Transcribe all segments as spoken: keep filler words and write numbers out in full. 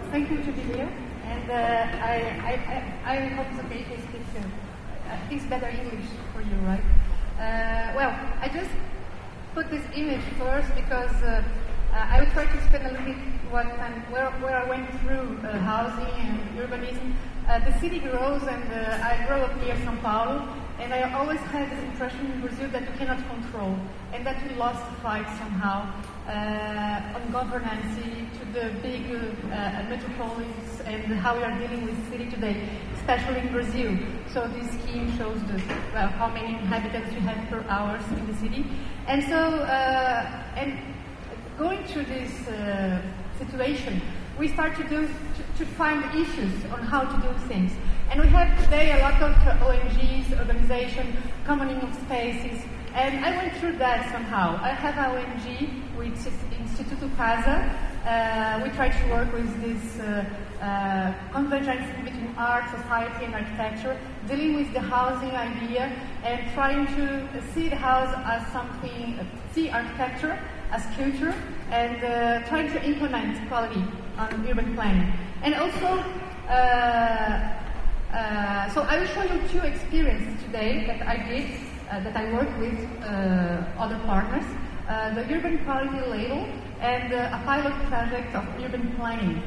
thank you to be here, and uh, I, I, I, I hope it's okay if I speak. Uh, I think it's better English for you, right? Uh, well, I just put this image first because uh, uh, I will try to spend a little bit what time where where I went through uh, housing and urbanism. Uh, the city grows, and uh, I grew up near São Paulo, and I always had this impression in Brazil that we cannot control, and that we lost the fight somehow uh, on governance to the big uh, metropolis and how we are dealing with the city today, especially in Brazil. So this scheme shows the, uh, how many inhabitants we have per hour in the city, and so uh, and going through this uh, situation, we start to do to, to find issues on how to do things. And we have today a lot of uh, O N Gs, organization, commoning of spaces, and I went through that somehow. I have an O N G, which is Instituto Casa. Uh, we try to work with this uh, uh, convergence between art, society, and architecture, dealing with the housing idea and trying to see the house as something, uh, see architecture as culture, and uh, trying to implement quality on urban planning. And also, uh, uh, so I will show you two experiences today that I did, uh, that I worked with uh, other partners, uh, the Urban Quality Label and uh, a pilot project of urban planning.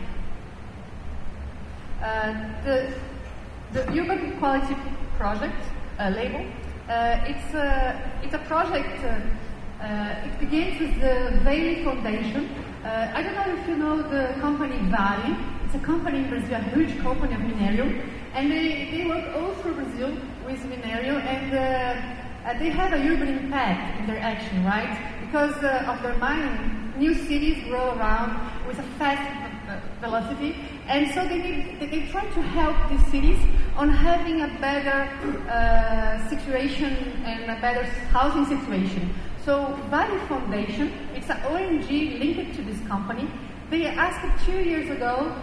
Uh, the, the Urban Quality Project uh, label, uh, it's, a, it's a project, uh, uh, it begins with the Vale Foundation. Uh, I don't know if you know the company Vale. It's a company in Brazil, a huge company of mineral, and they, they work all through Brazil with mineral, and uh, uh, they have a urban impact in their action, right? Because uh, of their mining, new cities grow around with a fast uh, velocity, and so they, need, they, they try to help these cities on having a better uh, situation and a better housing situation. So Vale Foundation, it's an O N G linked to this company. They asked two years ago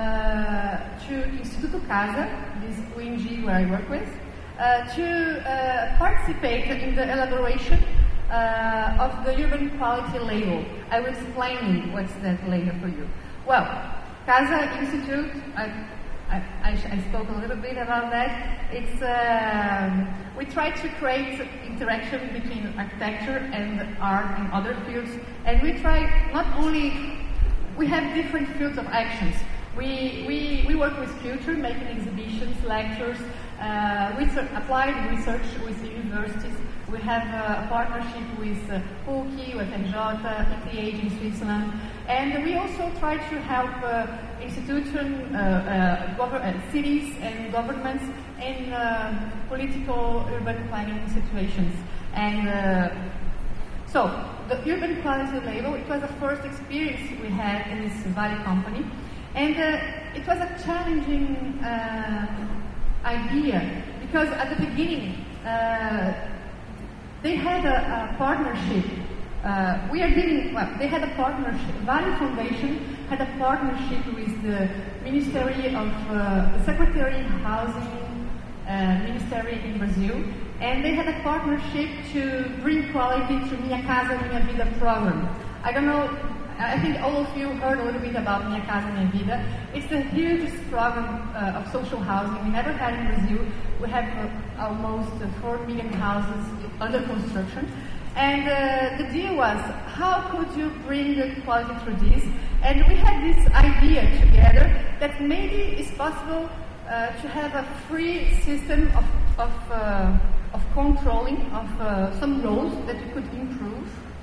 uh, to Instituto Casa, this O N G where I work with, uh, to uh, participate in the elaboration uh, of the Urban Quality Label. I will explain what's that later for you. Well, Casa Institute, I, I, I, I spoke a little bit about that. It's um, we try to create interaction between architecture and art and other fields, and we try not only we have different fields of actions. We we, we work with culture, making exhibitions, lectures, uh, research, applied research with universities. We have uh, a partnership with uh, P U C, with F J, E T H in Switzerland, and we also try to help uh, institutions, uh, uh, uh, cities and governments in uh, political urban planning situations. And uh, so, the Urban Quality Label, it was the first experience we had in this Vale company, and uh, it was a challenging uh, idea because at the beginning, uh, they had a, a partnership. Uh, we are dealing, well, they had a partnership. Vale Foundation had a partnership with the Ministry of, uh, the Secretary of Housing uh, Ministry in Brazil, and they had a partnership to bring quality to Minha Casa, Minha Vida program. I don't know, I think all of you heard a little bit about Minha Casa, Minha Vida. It's the hugest program uh, of social housing we never had in Brazil. We have uh, almost uh, four million houses under construction. And uh, the deal was, how could you bring the quality through this? And we had this idea together that maybe it's possible uh, to have a free system of, of, uh, of controlling of uh, some roles that we could improve.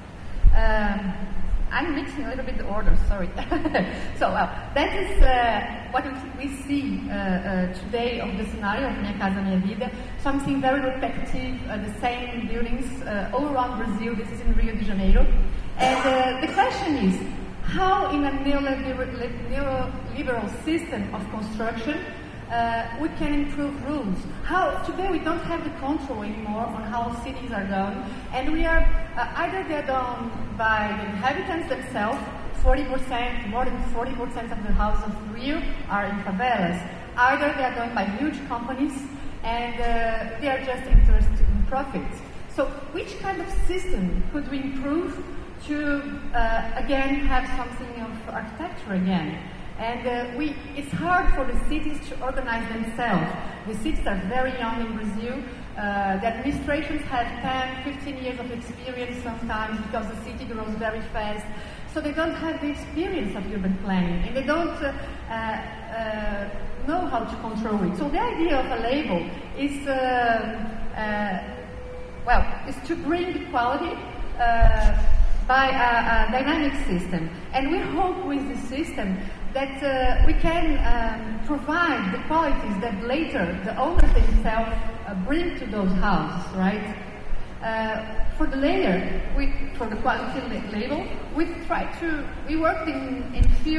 Um, I'm mixing a little bit the order, sorry. So, well, that is uh, what we see uh, uh, today of the scenario of Minha Casa, Minha Vida, something very repetitive, uh, the same buildings uh, all around Brazil. This is in Rio de Janeiro. And uh, the question is, how in a neoliberal, neoliberal system of construction Uh, we can improve rules. How today we don't have the control anymore on how cities are done, and we are uh, either they're done by the inhabitants themselves. forty percent, more than forty percent of the houses of Rio are in favelas. Either they are done by huge companies, and uh, they are just interested in profits. So, which kind of system could we improve to uh, again have something of architecture again? And uh, we, it's hard for the cities to organize themselves. The cities are very young in Brazil. Uh, the administrations have ten, fifteen years of experience sometimes because the city grows very fast. So they don't have the experience of urban planning, and they don't uh, uh, uh, know how to control it. So the idea of a label is, uh, uh, well, is to bring the quality uh, by a, a dynamic system. And we hope with this system that uh, we can um, provide the qualities that later the owners themselves uh, bring to those houses, right? Uh, for the layer, we, for the quality label, we try to, we worked in, in few,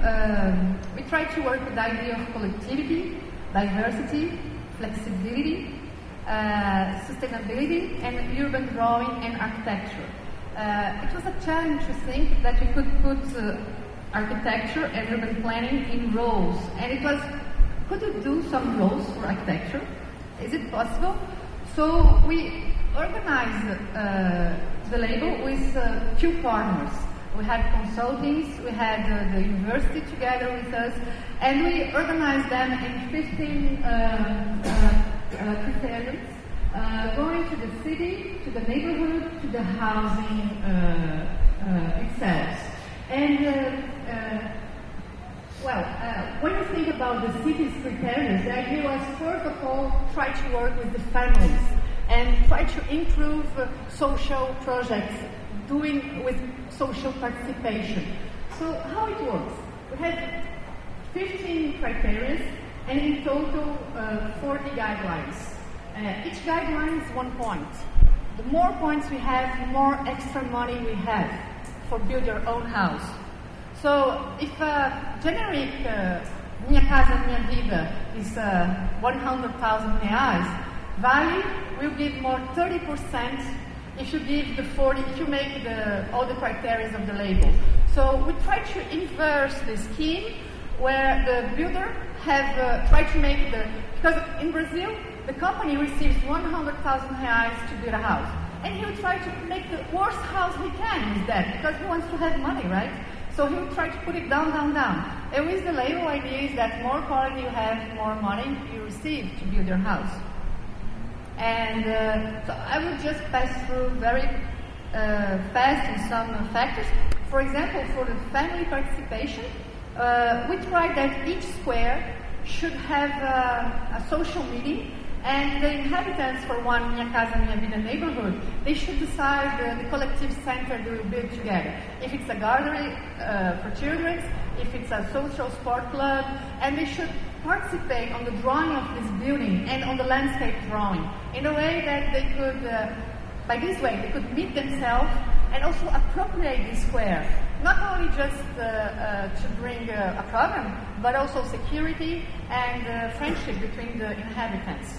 um, we try to work with the idea of collectivity, diversity, flexibility, uh, sustainability, and urban drawing and architecture. Uh, it was a challenge to think that we could put uh, architecture and urban planning in roles, and it was, could you do some roles for architecture? Is it possible? So we organized uh, the label with uh, two partners. We had consultings, we had uh, the university together with us, and we organized them in fifteen uh, uh, uh, criteria, uh, going to the city, to the neighborhood, to the housing uh, uh, itself. And uh, uh, well, uh, when you think about the city's criteria, the idea was first of all try to work with the families and try to improve uh, social projects, doing with social participation. So how it works? We have fifteen criteria and in total uh, forty guidelines. Uh, each guideline is one point. The more points we have, the more extra money we have for build your own house. So if a generic uh, Minha Casa Minha Vida is uh, one hundred thousand reais, Vale will give more thirty percent if you give the forty, if you make the, all the criteria of the label. So we try to inverse the scheme where the builder have uh, tried to make the, because in Brazil, the company receives one hundred thousand reais to build a house. And he will try to make the worst house he can with that, because he wants to have money, right? So he will try to put it down, down, down. And with the label idea is that more quality you have, more money you receive to build your house. And uh, so I will just pass through very uh, fast in some uh, factors. For example, for the family participation, uh, we tried that each square should have uh, a social meeting, and the inhabitants for one Minha Casa Minha Vida neighborhood, they should decide uh, the collective center they will build together. If it's a gallery uh, for children, if it's a social sport club, and they should participate on the drawing of this building and on the landscape drawing in a way that they could, uh, by this way, they could meet themselves and also appropriate the square. Not only just uh, uh, to bring uh, a program, but also security and uh, friendship between the inhabitants.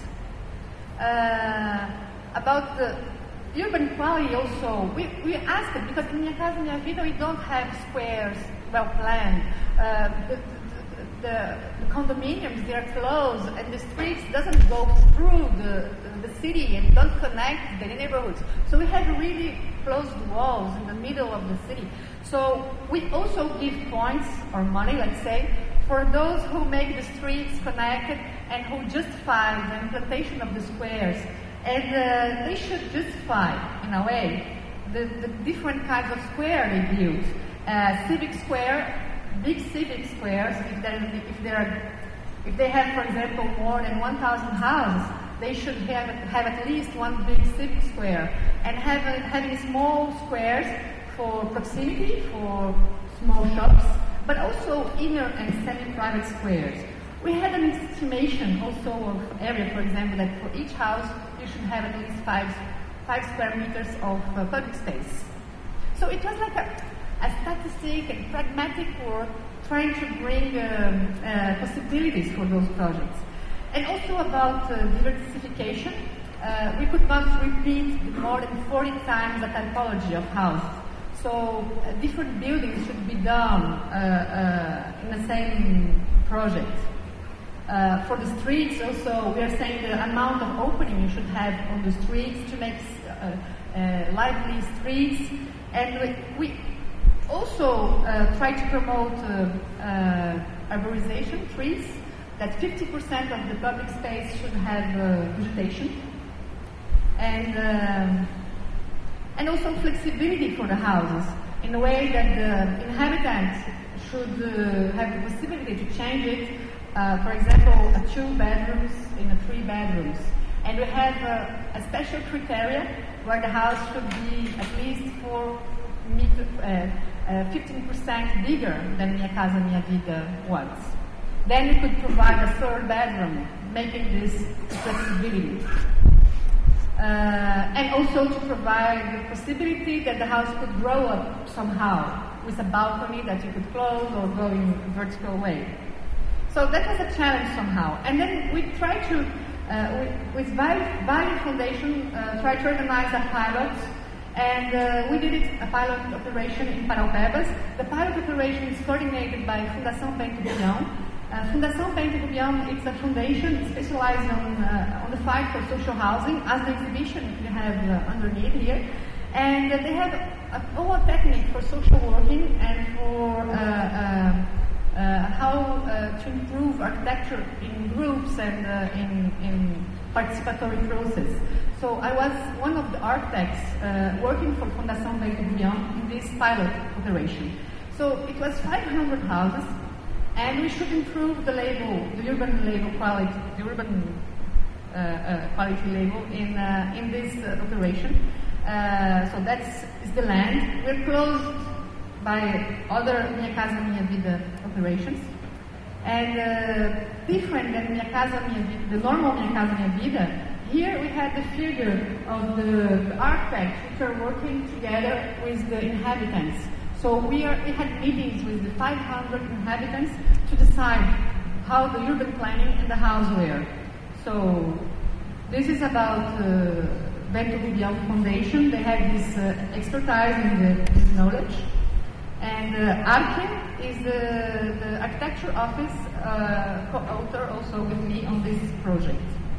Uh, about the urban quality also, we, we asked it because in Minha Casa Minha Vida we don't have squares well planned. Uh, the, the, the condominiums, they are closed, and the streets doesn't go through the, the, the city and don't connect the neighborhoods. So we have really closed walls in the middle of the city. So we also give points or money, let's say, for those who make the streets connected and who justify the implementation of the squares. And uh, they should justify, in a way, the, the different kinds of square they build. Uh, civic square, big civic squares, if, if, are, if they have, for example, more than one thousand houses, they should have, have at least one big civic square. And have, having small squares for proximity, for small shops, but also inner and semi-private squares. We had an estimation also of area, for example, that for each house you should have at least five, five square meters of uh, public space. So it was like a, a statistic and pragmatic work trying to bring um, uh, possibilities for those projects. And also about uh, diversification, uh, we could not repeat more than forty times the typology of houses. So uh, different buildings should be done uh, uh, in the same project. Uh, for the streets also, we are saying the amount of opening you should have on the streets to make uh, uh, lively streets. And we, we also uh, tried to promote uh, uh, arborization, trees, that fifty percent of the public space should have uh, vegetation, and, um, and also flexibility for the houses, in a way that the inhabitants should uh, have the possibility to change it, uh, for example, a two bedrooms in a three bedrooms. And we have uh, a special criteria where the house should be at least four meter, uh, uh, fifteen percent bigger than Minha Casa Minha Vida was. Then we could provide a third bedroom, making this flexibility. Uh, and also to provide the possibility that the house could grow up somehow, with a balcony that you could close or go in a vertical way. So that was a challenge somehow. And then we tried to, uh, with, with Valley, Valley Foundation, uh, tried to organize a pilot, and uh, we did it, a pilot operation in Paraupebas. The pilot operation is coordinated by Fundação Bento Guião. Uh, Fundação Bento Guião, it's a foundation specialized on, uh, on the fight for social housing, as the exhibition you have uh, underneath here. And uh, they have a whole technique for social working and for uh, uh, uh, how uh, to improve architecture in groups and uh, in, in participatory process. So I was one of the architects uh, working for Fundação Bento Guião in this pilot operation. So it was five hundred houses, and we should improve the label, the urban label quality, the urban uh, uh, quality label in uh, in this uh, operation. Uh, so that's is the land. We're closed by other Minha Casa Minha Vida operations, and uh, different than Minha Casa Minha Vida, the normal Minha Casa Minha Vida. Here we had the figure of the, the architects which are working together with the inhabitants. So we, are, we had meetings with the five hundred inhabitants to decide how the urban planning and the house were. So this is about uh, Bento Guião Foundation. They have this uh, expertise and the, this knowledge. And uh, Arke is the, the architecture office uh, co-author also with me on this project.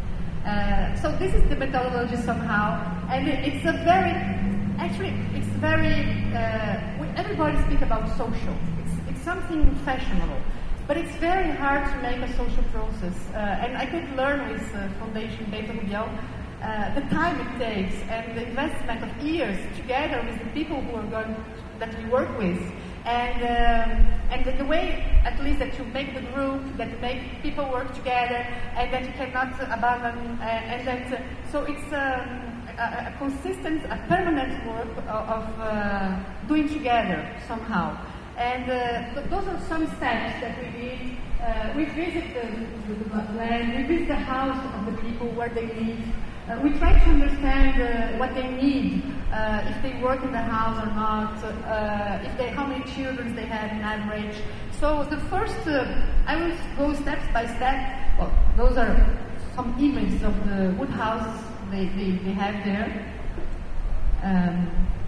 Uh, so this is the methodology somehow, and it, it's a very, actually, it's very, uh, we, everybody speak about social. It's, it's something fashionable, but it's very hard to make a social process. Uh, and I could learn with uh, Foundation Bento Guião uh, the time it takes and the investment of years together with the people who are going to, that we work with. And um, and the, the way, at least, that you make the group, that you make people work together, and that you cannot abandon, uh, and that uh, so it's um, a, a consistent, a permanent work of, of uh, doing together somehow. And uh, th- those are some steps that we did. Uh, we visit the, the, the land, we visit the house of the people where they live. Uh, we try to understand uh, what they need, uh, if they work in the house or not, uh, if they, how many children they have in average. So the first, uh, I will go steps by step. Well, those are some images of the wood houses they, they, they have there. Um,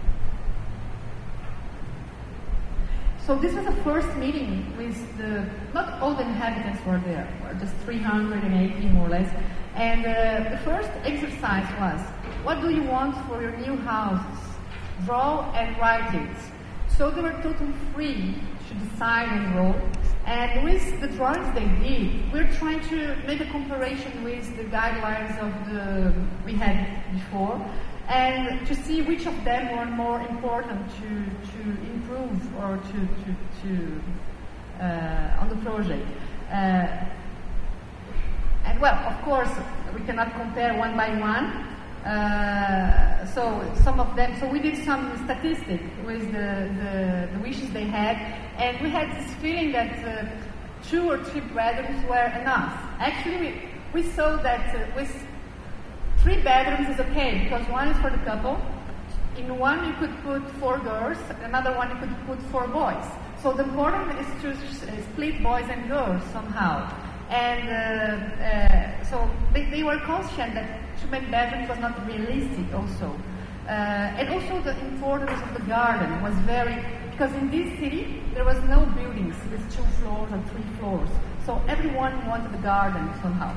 so this was the first meeting with the, not all the inhabitants were there, were just three hundred eighty more or less. And uh, the first exercise was, what do you want for your new houses? Draw and write it. So they were totally free to decide and draw. And with the drawings they did, we're trying to make a comparison with the guidelines of the we had before, and to see which of them were more important to, to improve or to, to, to uh, on the project. Uh, And well, of course, we cannot compare one by one. Uh, so some of them, so we did some statistics with the, the, the wishes they had, and we had this feeling that uh, two or three bedrooms were enough. Actually, we, we saw that uh, with three bedrooms is okay, because one is for the couple. In one you could put four girls, another one you could put four boys. So the important is to split boys and girls somehow. And uh, uh, so they, they were conscious that too many bedrooms was not realistic also. Uh, and also the importance of the garden was very, because in this city there was no buildings with two floors or three floors. So everyone wanted the garden somehow.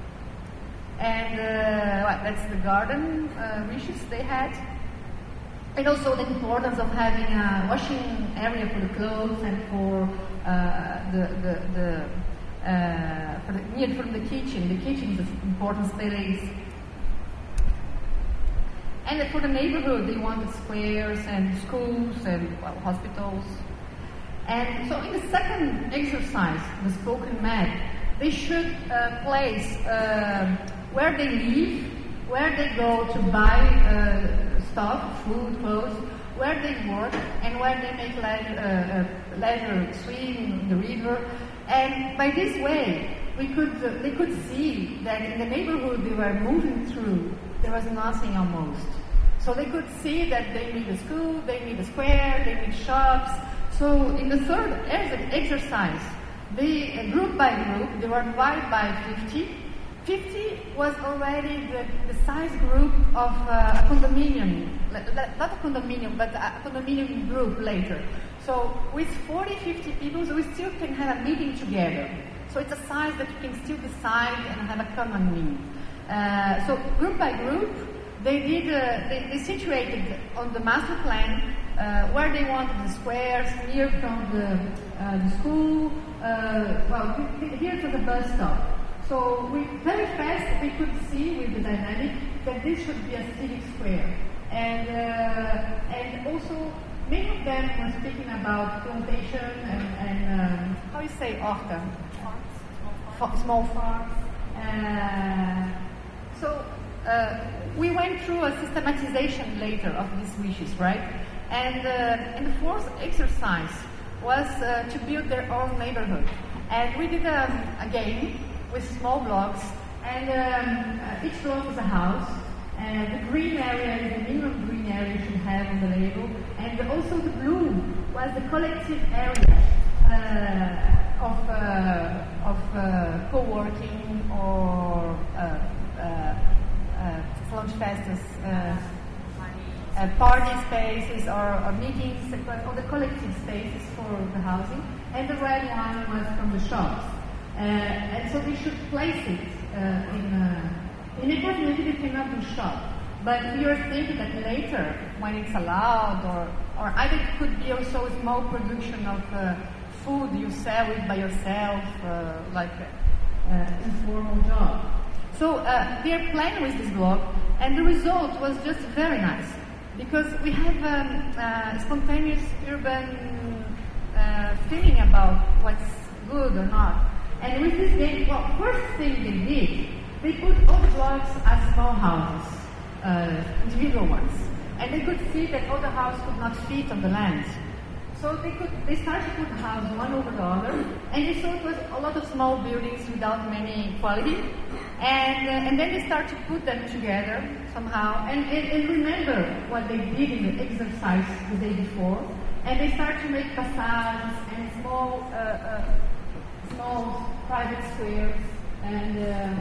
And uh, well, that's the garden uh, wishes they had. and also the importance of having a washing area for the clothes and for uh, the, the, the, uh, for the near from the kitchen. The kitchen is an important space. And for the neighborhood, they wanted squares and schools and well, hospitals. And so in the second exercise, the spoken map, they should uh, place uh, where they live, where they go to buy uh, stuff, food, clothes, where they work, and where they make leisure, uh, uh, leisure swim, the river. And by this way, we could, uh, they could see that in the neighborhood they were moving through, there was nothing almost. So they could see that they need a school, they need a square, they need shops. So in the third exercise, they, uh, group by group, they were divided by fifty. fifty was already the, the size group of uh, a condominium, not a condominium, but a condominium group later. So with forty, fifty people, so we still can have a meeting together. So it's a size that you can still decide and have a common need. Uh, so group by group, they did, uh, they, they situated on the master plan uh, where they wanted the squares, near from the, uh, the school, uh, well, here to the bus stop. So we, very fast we could see with the dynamic that this should be a civic square. And, uh, and also, many of them were speaking about plantation and, and um, how you say, horta? Farms. Small farms. Uh, so uh, we went through a systematization later of these wishes, right? And, uh, and the fourth exercise was uh, to build their own neighborhood. And we did um, a game with small blocks, and um, uh, each block is a house. And the green area is the minimum green area you should have on the label. And also the blue was the collective area uh, of, uh, of uh, co-working or uh, uh, uh, lunch festas, uh, uh, party spaces or, or meetings, or the collective spaces for the housing. And the red one was from the shops. Uh, and so we should place it uh, in uh, in a maybe we cannot do shop, but we are thinking that later, when it's allowed, or or either it could be also a small production of uh, food you sell it by yourself, uh, like an uh, informal job. So uh, we are playing with this blog, and the result was just very nice, because we have um, uh, spontaneous urban uh, feeling about what's good or not. And with this game, well, first thing they did, they put all the blocks as small houses, uh, individual ones. And they could see that all the houses could not fit on the land. So they could, they started to put the house one over the other, and they saw it was a lot of small buildings without many quality. And, uh, and then they started to put them together somehow, and, and, and remember what they did in the exercise the day before. And they started to make passages and small, uh, uh, small private squares, and uh,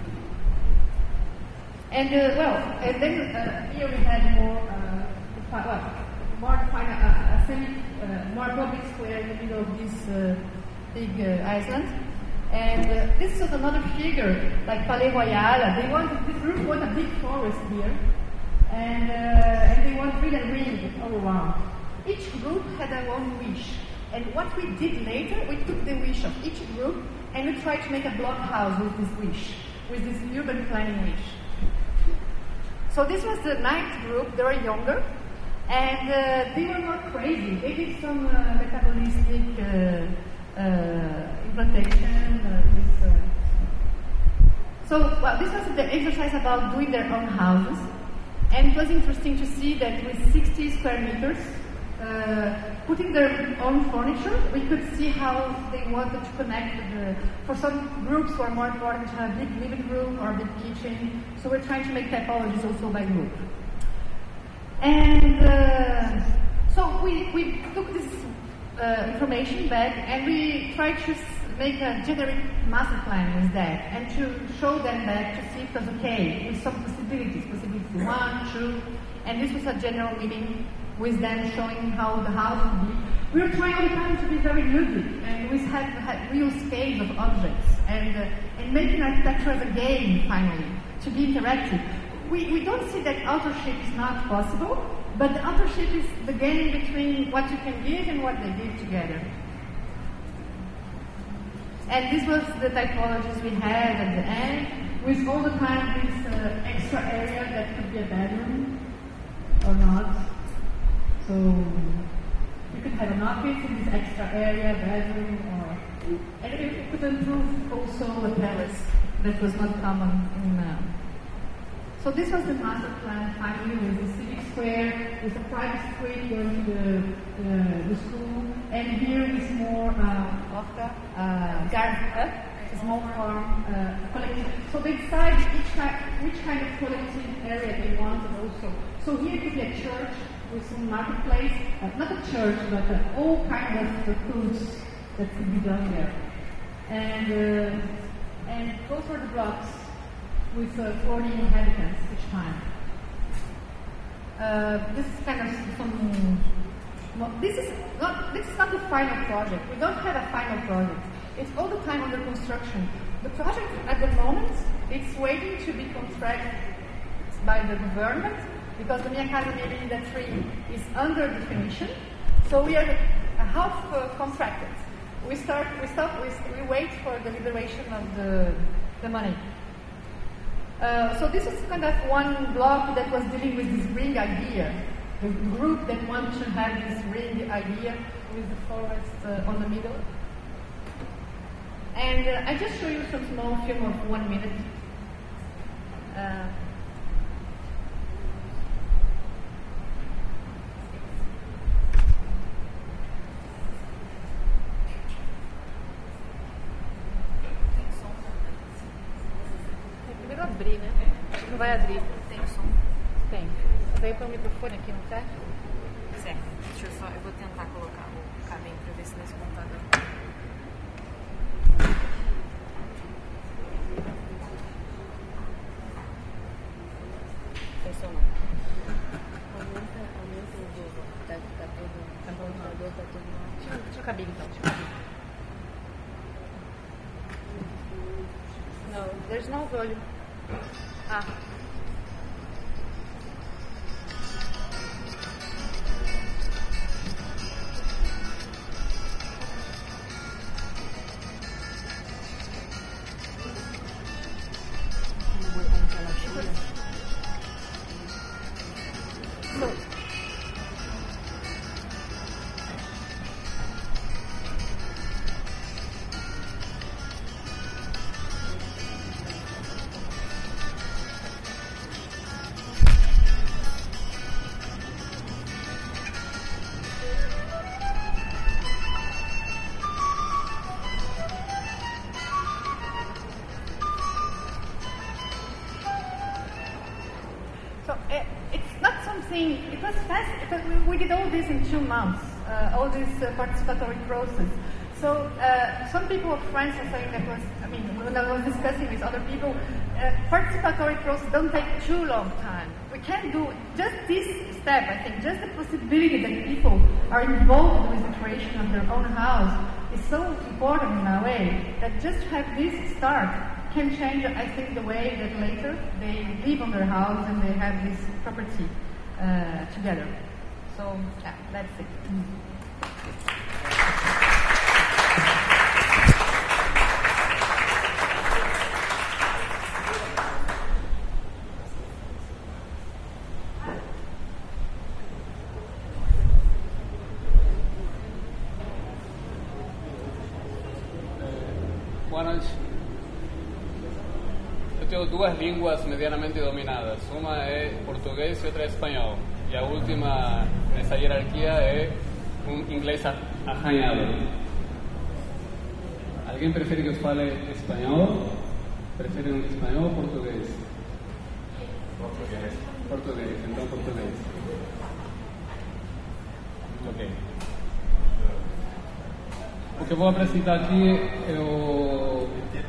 and uh, well, and then uh, here we had more, uh, well, more define a, a semi, uh, more public square in the middle of this uh, big uh, island. And uh, this is another figure, like Palais Royal. They want, this group want a big forest here, and uh, and they want really a ring all around. Each group had their own wish. And what we did later, we took the wish of each group and we tried to make a block house with this wish, with this urban planning wish. So this was the ninth group. They were younger, and uh, they were not crazy. They did some uh, metabolistic uh, uh, implantation. Uh, this, uh. So well, this was the exercise about doing their own houses, and it was interesting to see that with sixty square meters, Uh, putting their own furniture, we could see how they wanted to connect with the, for some groups who are more important to have a big living room or a big kitchen, so we're trying to make typologies also by group. And uh, so we, we took this uh, information back and we tried to make a generic master plan with that and to show them back to see if it was okay with some possibilities, possibility one, two, and this was a general meeting with them showing how the house would be. We were trying all the time to be very ludic, and we had, had real scales of objects, and, uh, and making architecture as a game, finally, to be interactive. We, we don't see that authorship is not possible, But the authorship is the game between what you can give and what they give together. And this was the typologies we had at the end, with all the time this uh, extra area that could be a bedroom or not. So you could have an office in this extra area, bedroom, or and it could improve also a palace that was not common in. Uh, so this was the master plan finally, with the civic square, with a private street going to the, uh, the school, and here is more uh, uh, garden, a small farm, uh, collective. So they decide each kind, which kind of collective area they wanted also. So here could be a church with some marketplace, uh, not a church, but uh, all kinds of uh, foods that could be done there. And uh, and those were the blocks with uh, forty inhabitants each time. Uh, this is kind of some. Well, this is not. This is not the final project. We don't have a final project. It's all the time under construction. The project at the moment it's waiting to be contracted by the government because the Minha Casa Minha Vida three is under definition. So we are half uh, contracted. We start. We stop. We, we wait for the liberation of the the money. Uh, so this is kind of one block that was dealing with this ring idea, the group that wanted to have this ring idea with the forest uh, on the middle. And uh, I just show you some small film of one minute. Uh, abrir, né? Acho que não vai abrir. Tem som? Tem. Veio para o microfone aqui, não serve? Certo. Deixa eu só, eu vou tentar colocar o caminho para ver se nesse computador. Tem som não? Aumenta, aumenta o jogo. Tá, tá todo. Tá bom, tá todo, tá tudo. Deixa, deixa eu cabir então, deixa eu cabir. No, there's no volume. Ah. It was fast because we, we did all this in two months, uh, all this uh, participatory process. So uh, some people, friends, are saying that was, I mean, when I was discussing with other people, uh, participatory process don't take too long time. We can do just this step, I think, just the possibility that people are involved with the creation of their own house is so important in a way that just to have this start can change, I think, the way that later they live on their house and they have this property. Uh, together. So, yeah, that's it. Bueno, yo tengo duas línguas medianamente dominadas. Una es portugués y otra es español. Y la última en esa jerarquía es un inglés ajañado. ¿Alguien prefiere que os fale español? ¿Prefieren un español o portugués? Portugués. Portugués, então portugués. Ok. O que eu vou apresentar aqui é o,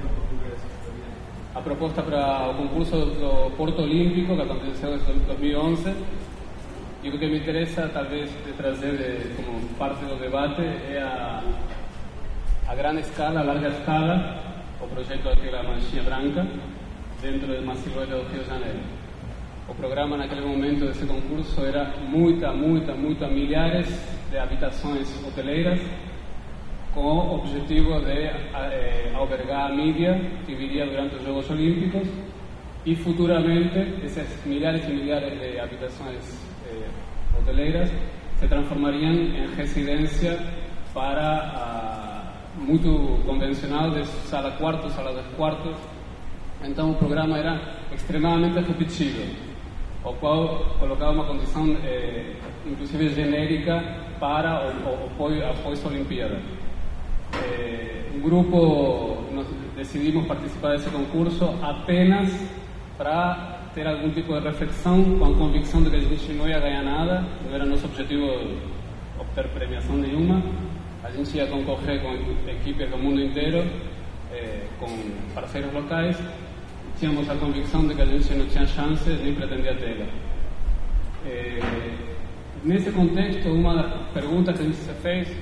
a proposta para o concurso do Porto Olímpico que aconteceu em dois mil e onze. E o que me interessa, talvez, de trazer de, como parte do debate é a, a grande escala, a larga escala, o projeto daquela manchinha branca dentro de uma silhueta do Rio de Janeiro. O programa naquele momento desse concurso era muita, muita, muita, milhares de habitações hoteleiras com o objetivo de eh, albergar a mídia que viria durante os Jogos Olímpicos e futuramente essas milhares e milhares de habitações eh, hoteleiras se transformariam em residência para uh, muito convencional de sala quarto, sala dos quartos. Então o programa era extremamente repetido, o qual colocava uma condição eh, inclusive genérica para o, o, o após a Olimpíada. Eh, um grupo, nós decidimos participar desse concurso apenas para ter algum tipo de reflexão, com a convicção de que a gente não ia ganhar nada, não era nosso objetivo obter premiação nenhuma. A gente ia concorrer com equipes do mundo inteiro, eh, com parceiros locais. Tínhamos a convicção de que a gente não tinha chance nem pretendia tê-la. Eh, nesse contexto, uma das perguntas que a gente se fez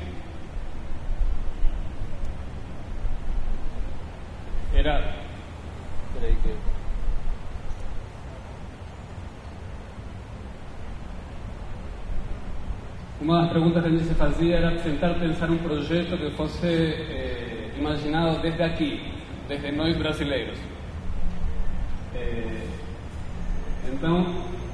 era... Peraí que... Uma das perguntas que a gente se fazia era tentar pensar um projeto que fosse eh, imaginado desde aqui, desde nós brasileiros. Eh, então,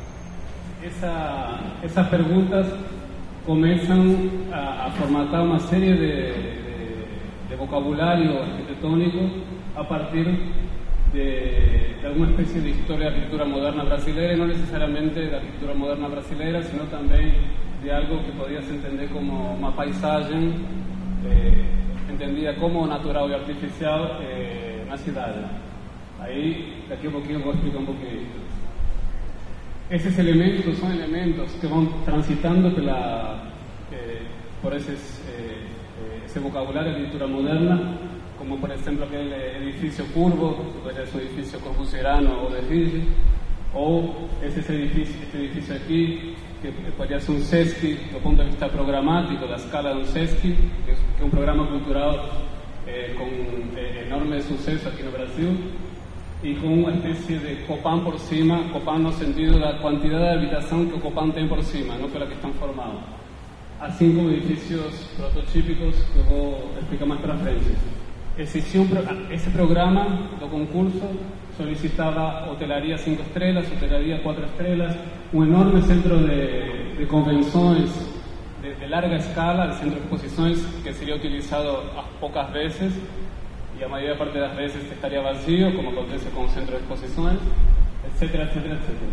essa, essas perguntas começam a, a formatar uma série de, de, de vocabulário arquitetônico a partir de, de alguma espécie de história da arquitetura moderna brasileira, e não necessariamente da arquitetura moderna brasileira, sino também de algo que podía se entender como uma paisagem eh, entendida como natural e artificial eh, na cidade. Aí, daqui a pouquinho, vou explicar um pouquinho isso. Esses elementos são elementos que vão transitando pela, eh, por esses, eh, esse vocabulário de arquitetura moderna, como, por exemplo, aquele edifício curvo, que pode ser um edifício corbusiano ou de Ridge, ou esse edifício, este edifício aqui, que poderia ser um SESC do ponto de vista programático, da escala de um SESC, que é um programa cultural eh, com eh, enorme sucesso aqui no Brasil, e com uma espécie de Copan por cima, Copan no sentido da quantidade de habitação que o Copan tem por cima, não pela que estão formados. Assim como edifícios prototípicos que eu vou explicar mais para frente. Existia um, esse programa do concurso solicitava hotelaria cinco estrelas, hotelaria quatro estrelas, um enorme centro de, de convenções de, de larga escala, de centro de exposições que seria utilizado poucas vezes e a maior parte das vezes estaria vazio, como acontece com o centro de exposições, etc, etc, etcétera.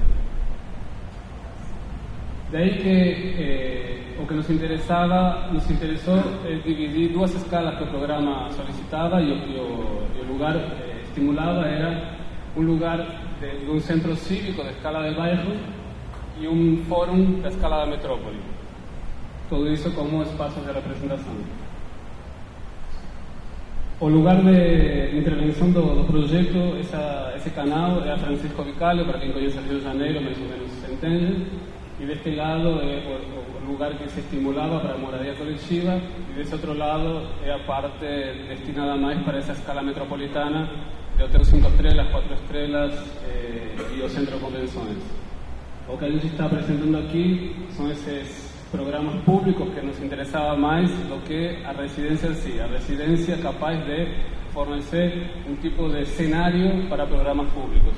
Daí que eh, o que nos interessava, nos interessou é dividir duas escalas que o programa solicitava e o que o, e o lugar eh, estimulava era um lugar de, de um centro cívico de escala de bairro e um fórum da escala da metrópole. Tudo isso como espaços de representação. O lugar de intervenção do, do projeto, essa, esse canal, é a Francisco Vicalio, para quem conhece Rio de Janeiro, mais ou menos se entende. E deste lado é o, o lugar que se estimulava para a moradia coletiva, e desse outro lado é a parte destinada mais para essa escala metropolitana de hotel cinco estrelas, quatro estrelas eh, e o centro de convenções. O que a gente está apresentando aqui são esses programas públicos que nos interessava mais do que a residência em si, a residência capaz de fornecer um tipo de cenário para programas públicos.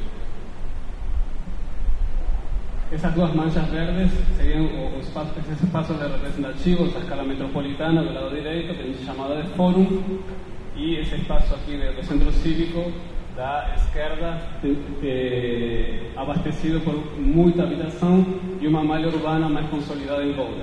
Essas duas manchas verdes seriam os espaços, esses espaços representativos a escala metropolitana do lado direito, que a gente chamava de fórum, e esse espaço aqui do centro cívico da esquerda, eh, abastecido por muita habitação e uma malha urbana mais consolidada em volta.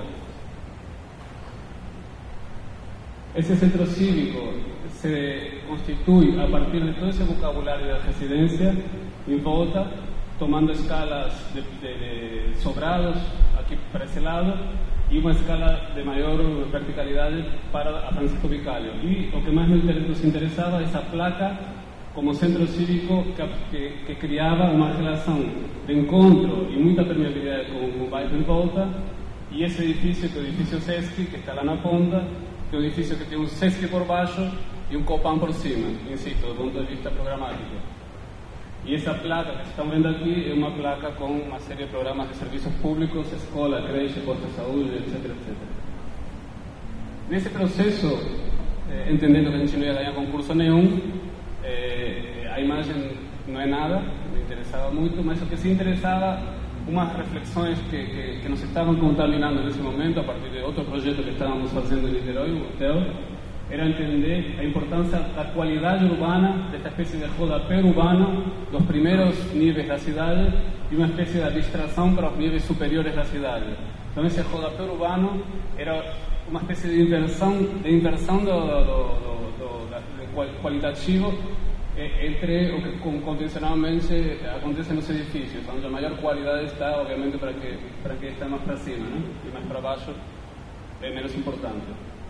Esse centro cívico se constitui a partir de todo esse vocabulário da residência em volta, tomando escalas de, de, de sobrados aqui para esse lado e uma escala de maior verticalidade para a Francisco Vicalio. E o que mais nos interessava é essa placa como centro cívico que, que, que criava uma relação de encontro e muita permeabilidade com o bairro em volta, e esse edifício, que é o edifício SESC, que está lá na ponta, que é um edifício que tem um SESC por baixo e um Copan por cima, insisto, do ponto de vista programático. E essa placa que vocês estão vendo aqui é uma placa com uma série de programas de serviços públicos, escola, creche, posto de saúde, etc, etcétera. Nesse processo, eh, entendendo que a gente não ia ganhar concurso nenhum, eh, a imagem não é nada, me interessava muito, mas o que se interessava, umas reflexões que, que, que nos estavam contaminando nesse momento, a partir de outro projeto que estávamos fazendo em Niterói, o hotel, era entender a importância da qualidade urbana, desta espécie de rodapé urbano, dos primeiros níveis da cidade, e uma espécie de abstração para os níveis superiores da cidade. Então, esse rodapé urbano era uma espécie de inversão, de inversão do, do, do, do, do qualitativo entre o que convencionalmente acontece nos edifícios, onde a maior qualidade está, obviamente, para que, para que está mais para cima, né? E mais para baixo é menos importante.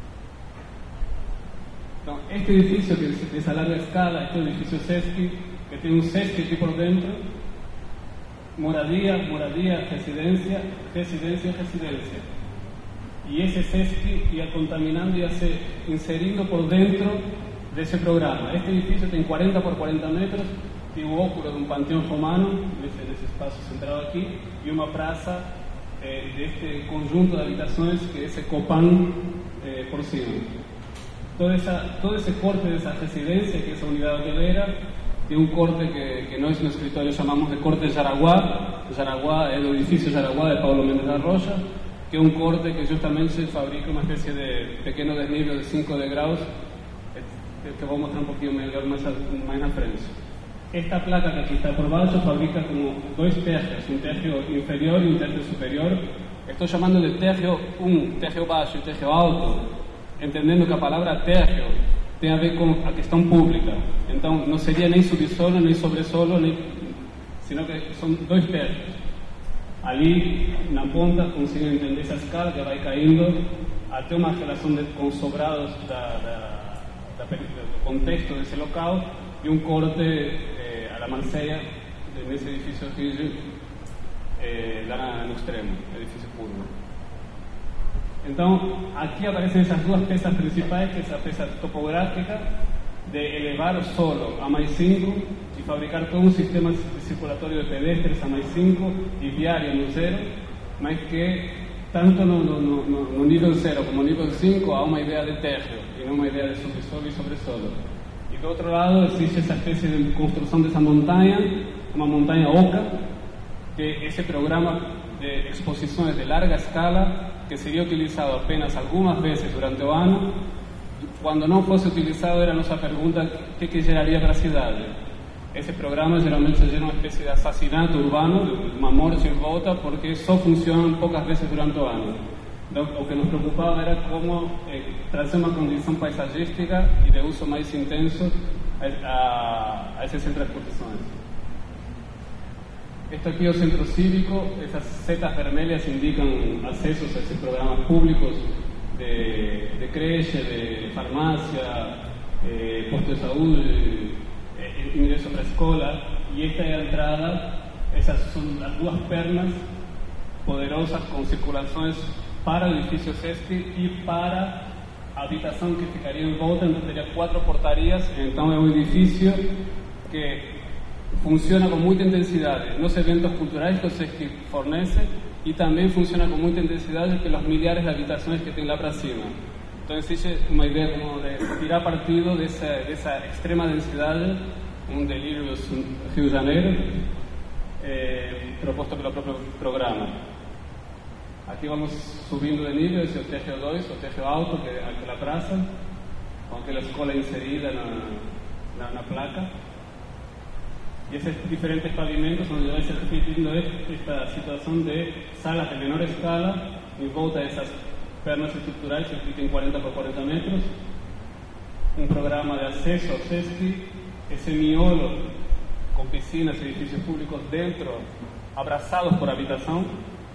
Então, este edifício que é dessa larga escala, este edifício SESC, que tem um SESC aqui por dentro, moradia, moradia, residência, residência, residência. E esse SESC ia contaminando, ia se inserindo por dentro desse programa. Este edifício tem quarenta por quarenta metros, tem o óculo de um panteão romano, nesse, nesse espaço central aqui, e uma praça eh, deste conjunto de habitações, que é esse Copan eh, por cima. Todo, essa, todo esse corte dessa residência, que é essa unidade hoteleira, tem um corte que, que nós no escritório chamamos de corte Jaraguá. Jaraguá é do edifício Jaraguá de Paulo Mendes da Rocha, que é um corte que justamente fabrica uma espécie de pequeno desnível de cinco degraus, que vou mostrar um pouquinho melhor mais, mais na frente. Esta placa que aqui está por baixo fabrica como dois térreos, um térreo inferior e um térreo superior. Estou chamando de térreo um, térreo baixo e térreo alto, entendendo que a palavra térreo tem a ver com a questão pública. Então, não seria nem subsolo, nem sobresolo, nem... sino que são dois térreos. Ali, na ponta, consigo entender essa escala que vai caindo até uma relação de, com sobrados da, da, da, do contexto desse local e um corte eh, à la Marseille, nesse edifício aqui, eh, lá no extremo, edifício curvo. Então, aqui aparecem essas duas peças principais, que é essa peça topográfica de elevar o solo a mais cinco e fabricar todo um sistema circulatório de pedestres a mais cinco e viário no zero, mas que tanto no, no, no, no nível zero como no nível cinco há uma ideia de térreo e não uma ideia de subsolo e sobresolo. E do outro lado existe essa espécie de construção dessa montanha, uma montanha oca, que é esse programa de exposições de larga escala que seria utilizado apenas algumas vezes durante o ano. Quando não fosse utilizado, era a nossa pergunta: o que, que geraria para a cidade? Esse programa geralmente gera uma espécie de assassinato urbano, uma morte em volta, porque só funcionam poucas vezes durante o ano. Então, o que nos preocupava era como eh, trazer uma condição paisagística e de uso mais intenso a, a, a esses centros de exposições. Este aqui é o centro cívico. Essas setas vermelhas indicam acessos a esses programas públicos de, de creche, de farmácia, eh, posto de saúde, eh, ingresso para a escola. E esta é a entrada. Essas são as duas pernas poderosas com circulações para o edifício SESC e para a habitação que ficaria em volta. Então teria quatro portarias. Então é um edifício que funciona com muita intensidade nos eventos culturais que o SESC fornece e também funciona com muita intensidade pelos milhares de habitações que tem lá para cima. Então existe uma ideia como de tirar partido dessa, dessa extrema densidade, um delírio do Rio de Janeiro, eh, proposto pelo próprio programa. Aqui vamos subindo de nível. Esse é o térreo dois, o térreo alto, que é aquela praça, com aquela escola inserida na, na, na placa. E esses diferentes pavimentos, onde vai se repetindo esta situação de salas de menor escala, em volta dessas pernas estruturais que tem quarenta por quarenta metros, um programa de acesso ao SESC, esse miolo com piscinas e edifícios públicos dentro, abraçados por habitação.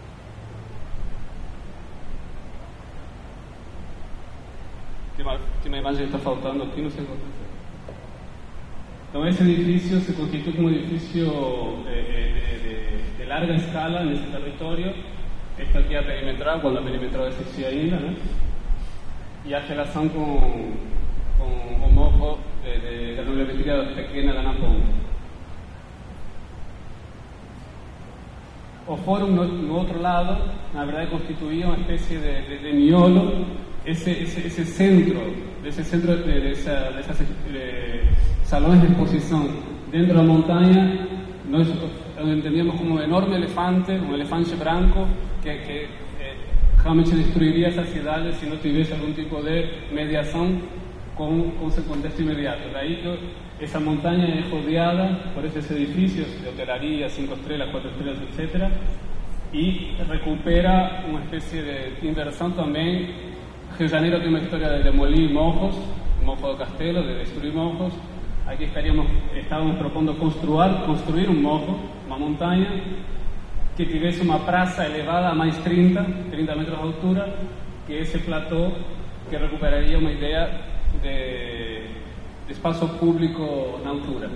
Tem uma, tem uma imagem que está faltando aqui, não sei qual é. Então esse edifício se constitui como um edifício de, de, de, de larga escala nesse território. Esta aqui é a perimetral, quando a perimetral existia ainda, né? E a relação com, com o morro de, de, da nubiometria pequena lá na ponta. o fórum no, no outro lado, na verdade constituía uma espécie de, de, de miolo, esse, esse, esse centro, desse centro de, dessa, dessas de, salões de exposição dentro da montanha, nós entendíamos como um enorme elefante, um elefante branco que, que eh, realmente destruiria essa cidade se não tivesse algum tipo de mediação com, com seu contexto imediato. Daí que essa montanha é rodeada por esses edifícios de hotelaria, cinco estrelas, quatro estrelas, etcétera. E recupera uma espécie de inversão também. Rio de Janeiro tem uma história de demolir morros, morro do castelo, de destruir morros. Aqui estaríamos, estávamos propondo construir, construir um morro, uma montanha, que tivesse uma praça elevada a mais trinta, trinta metros de altura, que esse platô que recuperaria uma ideia de, de espaço público na altura.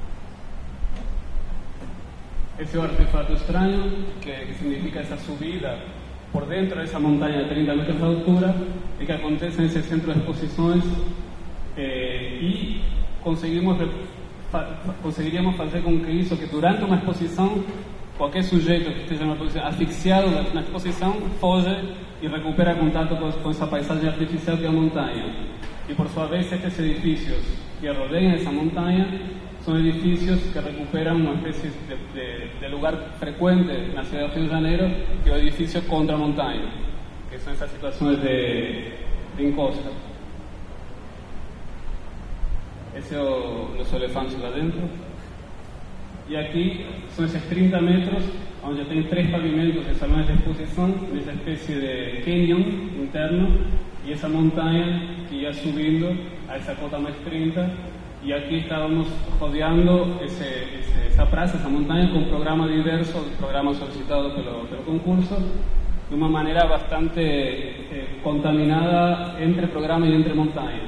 Esse é o artefato estranho, que, que significa essa subida por dentro dessa montanha de trinta metros de altura, e que acontece nesse centro de exposições, eh, e conseguimos, fa, conseguiríamos fazer com que isso, que durante uma exposição, qualquer sujeito que esteja numa posição asfixiado na exposição, foge e recupera contato com, com essa paisagem artificial que é a montanha. E por sua vez, estes edifícios que rodeiam essa montanha são edifícios que recuperam uma espécie de, de, de lugar frequente na cidade de Rio de Janeiro, que é o edifício contra a montanha, que são essas situações de, de encosta. Esse é o nosso elefante lá dentro. E aqui são esses trinta metros, onde tem três pavimentos de salões de exposição, nessa espécie de canyon interno, e essa montanha que ia subindo a essa cota mais trinta. E aqui estávamos rodeando esse, esse, essa praça, essa montanha, com um programa diverso, um programa solicitado pelo, pelo concurso, de uma maneira bastante eh, contaminada entre programa e entre montanha.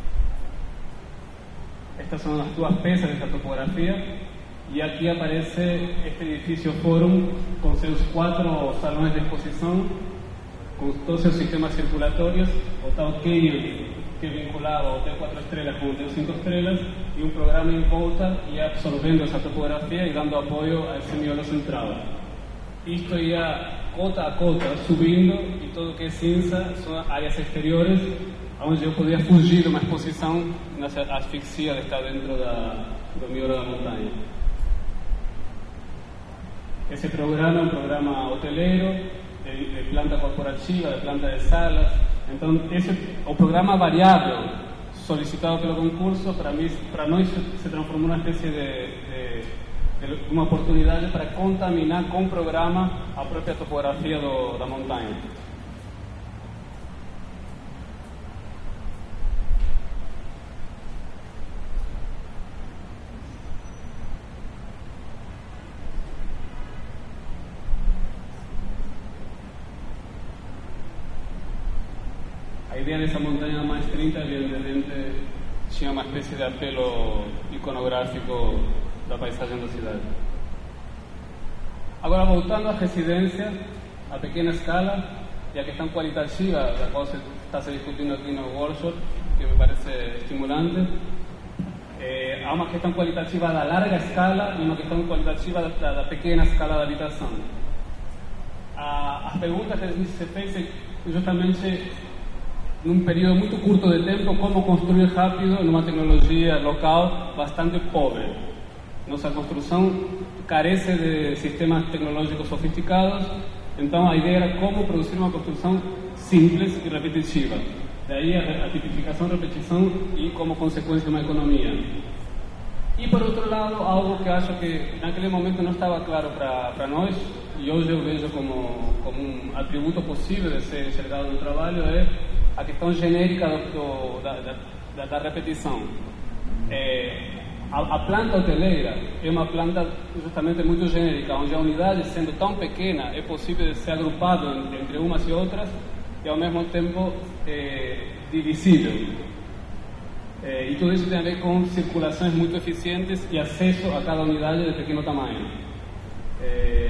Estas são as duas peças dessa topografia, e aqui aparece este edifício fórum com seus quatro salões de exposição, com todos seus sistemas circulatórios, o tal canyon que vinculava o hotel quatro estrelas com o hotel cinco estrelas, e um programa em volta ia absorvendo essa topografia e dando apoio a esse miolo central. Isto ia cota a cota subindo, e tudo que é cinza são áreas exteriores, onde eu podia fugir de uma exposição nessa asfixia de estar dentro da, do miolo da montanha. Esse programa é um programa hoteleiro, de, de planta corporativa, de planta de salas. Então, esse, o programa variável solicitado pelo concurso, para mim, para nós, se transformou numa espécie de, de, de uma oportunidade para contaminar com o programa a própria topografia do, da montanha. A ideia dessa montanha mais trinta, evidentemente, tinha uma espécie de apelo iconográfico da paisagem da cidade. Agora, voltando à residência, a pequena escala e a questão qualitativa, da qual se está se discutindo aqui no workshop, que me parece estimulante, é, há uma questão qualitativa da larga escala e uma questão qualitativa da, da pequena escala da habitação. A, as perguntas que se fez é justamente, num período muito curto de tempo, como construir rápido numa tecnologia local bastante pobre. Nossa construção carece de sistemas tecnológicos sofisticados, então a ideia era como produzir uma construção simples e repetitiva. Daí a tipificação, repetição e, como consequência, uma economia. E, por outro lado, algo que acho que naquele momento não estava claro para nós, e hoje eu vejo como, como um atributo possível de ser enxergado no trabalho, é a questão genérica do, do, da, da, da repetição. É, a, a planta hoteleira é uma planta justamente muito genérica, onde a unidade, sendo tão pequena, é possível de ser agrupado entre umas e outras, e ao mesmo tempo é, divisível. É, e tudo isso tem a ver com circulações muito eficientes e acesso a cada unidade de pequeno tamanho. É,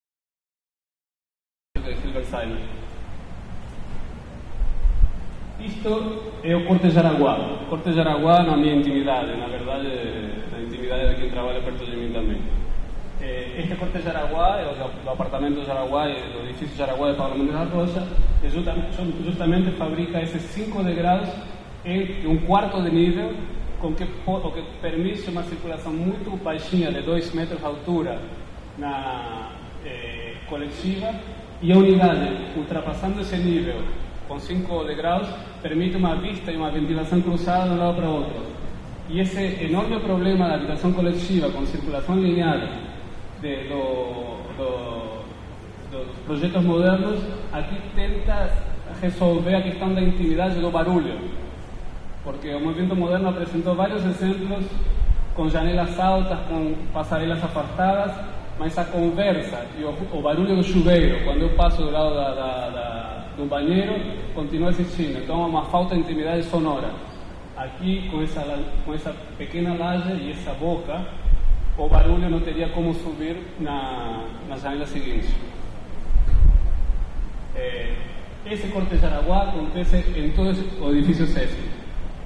Isto Isto é o Corte de Jaraguá. O Corte de Jaraguá na minha intimidade, na verdade, na intimidade de quem trabalha perto de mim também. Este Corte de Jaraguá, o apartamento de Jaraguá e o edifício de Jaraguá de Pablo Mendes da Rocha, justamente fabrica esses cinco degraus em um quarto de nível, com que, o que permite uma circulação muito baixinha, de dois metros de altura, na eh, coletiva, e a unidade, ultrapassando esse nível, com cinco degraus, permite uma vista e uma ventilação cruzada de um lado para o outro. E esse enorme problema da habitação coletiva, com circulação linear de, do, do, dos projetos modernos, aqui tenta resolver a questão da intimidade do barulho. Porque o movimento moderno apresentou vários exemplos com janelas altas, com passarelas afastadas, mas a conversa e o, o barulho do chuveiro, quando eu passo do lado da, da, da, do banheiro, continua existindo. Então há uma falta de intimidade sonora. Aqui, com essa, com essa pequena laje e essa boca, o barulho não teria como subir na, na janela seguinte. É, esse Corte de Jaraguá acontece em todo o edifício SESC.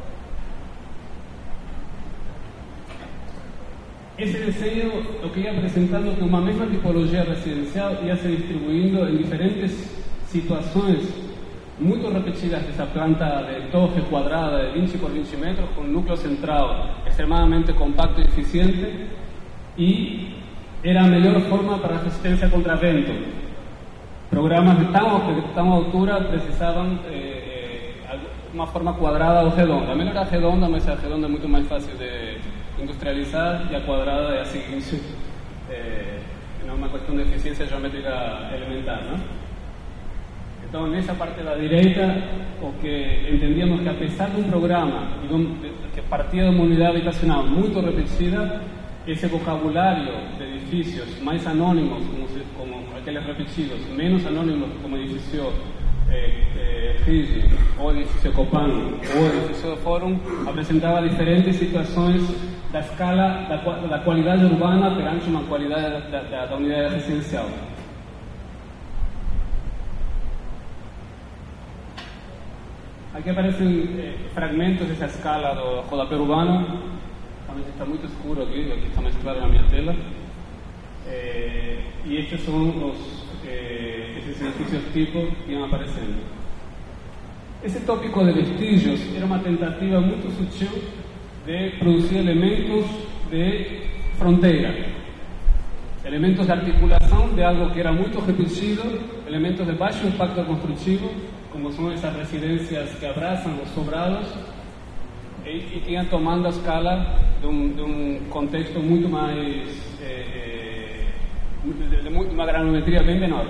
Esse desenho eu queria apresentando que uma mesma tipologia residencial ia se distribuindo em diferentes situações muito repetidas dessa planta de torre quadrada de vinte por vinte metros, com núcleo central extremadamente compacto e eficiente, e era a melhor forma para a resistência contra vento. Programas de tão, de tão altura precisavam eh, uma forma quadrada ou redonda. A melhor a redonda, mas a redonda é muito mais fácil de industrializar, e a quadrada é a seguinte, é, é uma questão de eficiência geométrica elementar, não? Então, nessa parte da direita, o que entendíamos que, apesar de um programa e de um, de, que partia de uma unidade habitacional muito repetida, esse vocabulário de edifícios mais anônimos, como, se, como aqueles repetidos, menos anônimos, como o edifício eh, eh, Rigi, ou o edifício Copan, ou o edifício Fórum, apresentava diferentes situações da escala da, da qualidade urbana perante uma qualidade da, da, da unidade residencial. Aqui aparecem eh, fragmentos dessa escala do rodapé urbano. Também está muito escuro aqui, aqui está mais claro na minha tela. Eh, e estes são os, eh, esses edifícios tipo que iam aparecendo. Esse tópico de vestígios era uma tentativa muito sutil de produzir elementos de fronteira, elementos de articulação de algo que era muito repetido, elementos de baixo impacto construtivo, como são essas residências que abraçam os sobrados, e, e que iam tomando a escala de um, de um contexto muito mais, eh, de, de, de uma granometria bem menor.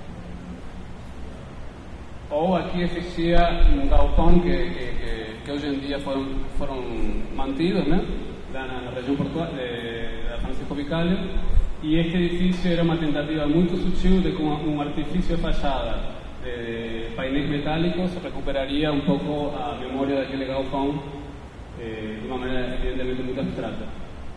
Ou aqui existia um galpão que, que, que, que hoje em dia foram, foram mantidos, né? na, na região portuária de, de Francisco Vicalho, e este edifício era uma tentativa muito sutil de, com um artifício de fachada de painéis metálicos, recuperaria um pouco a memória daquele galpão eh, de uma maneira evidentemente muito abstrata.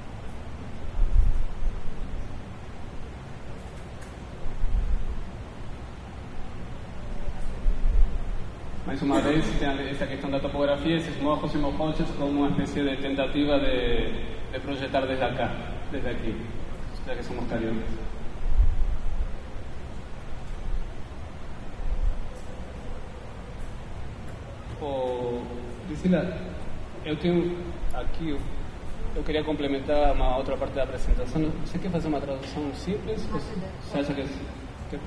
Mais uma vez, tem essa questão da topografia, esses morros e mojotes como uma espécie de tentativa de, de projetar desde acá, desde aqui, já que somos cariocas. Oh, Priscila, eu tenho aqui, eu, eu queria complementar uma outra parte da apresentação. Você quer fazer uma tradução simples? Você acha que... que...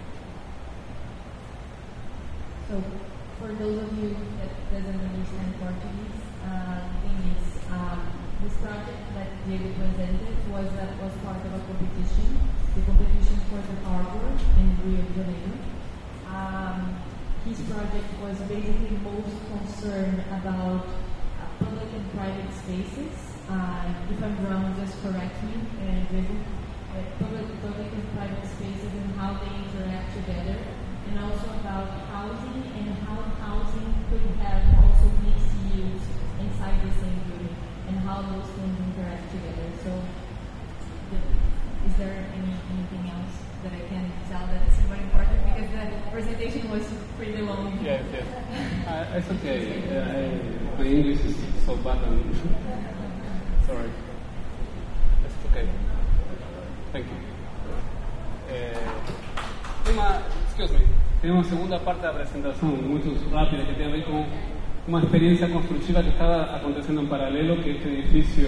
So, for those of you that doesn't understand Portuguese, uh, the thing is, um, this project that Diego presented was uh, was part of a competition, the competition for the harbor in Rio de Janeiro. Um, his project was basically most concerned about uh, public and private spaces. Uh, if I'm wrong, just correct me. Uh, Diego. Uh, public, public and private spaces and how they interact together, and also about housing and how housing could have also mixed use inside the same building and how those things interact together. So, the, is there any, anything else? that I can tell that it's very important because the presentation was pretty long. Yes, yes. Uh, it's okay. Uh, I, my English is so bad. And sorry. It's okay. Thank you. Eh, tema, excuse me. Tenemos segunda parte de la presentación, muy rápida, que tiene que ver con una experiencia constructiva que estaba aconteciendo en paralelo, que este edificio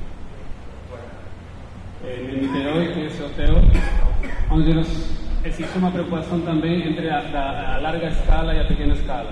en el Niterói, que es hotel, donde nos existe una preocupación también entre a, a, a larga escala y a pequeña escala.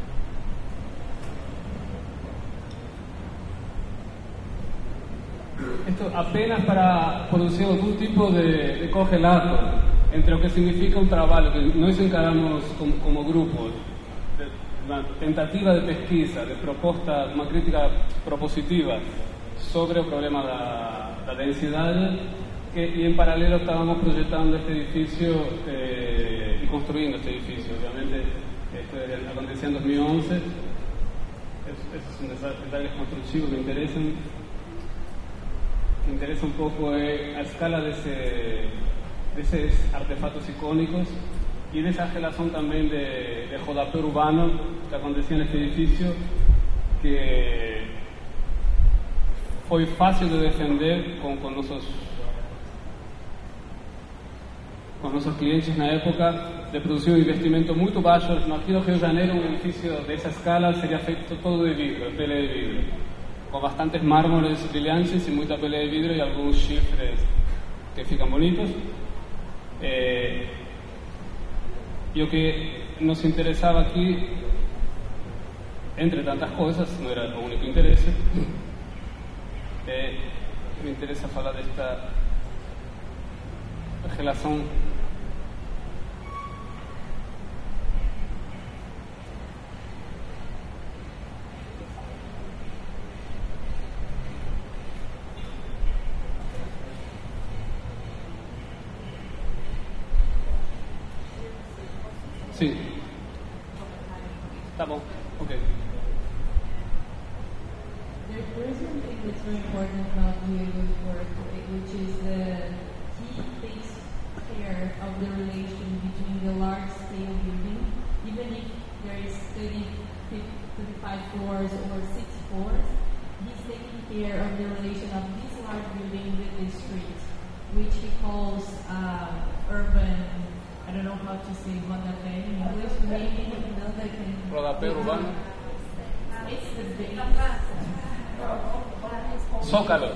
Esto apenas para producir algún tipo de, de correlato entre lo que significa un trabajo que nos encaramos como, como grupo, de una tentativa de pesquisa, de propuesta, una crítica propositiva sobre el problema de la, la densidad, que, y en paralelo estábamos proyectando este edificio eh, y construyendo este edificio. Obviamente esto aconteció en dos mil once, esos son detalles constructivos que me interesan. Me interesa un poco eh, a escala de, ese, de esos artefactos icónicos y de esa relación también de, de rodapé urbano que acontecía en este edificio, que fue fácil de defender con, con nuestros con nuestros clientes en la época, de producir un investimento muy bajo. Aquí en Rio de Janeiro, un edificio de esa escala sería feito todo de vidrio, de pele de vidrio, con bastantes mármoles brillantes y mucha pele de vidrio y algunos chifres que fican bonitos. Eh, y lo que nos interesaba aquí, entre tantas cosas, no era lo único interés, eh, me interesa hablar de esta relación Sí. Está bon. Okay. There, there is one thing that's very important about Diego's work, which is the he takes care of the relation between the large-scale building, even if there is thirty, thirty-five floors or six floors, he's taking care of the relation of this large building with the street, which he calls uh, urban. I don't know how to say rodapé in English. Maybe you know that can. Rodapé urbano. It's the base. Zócalo.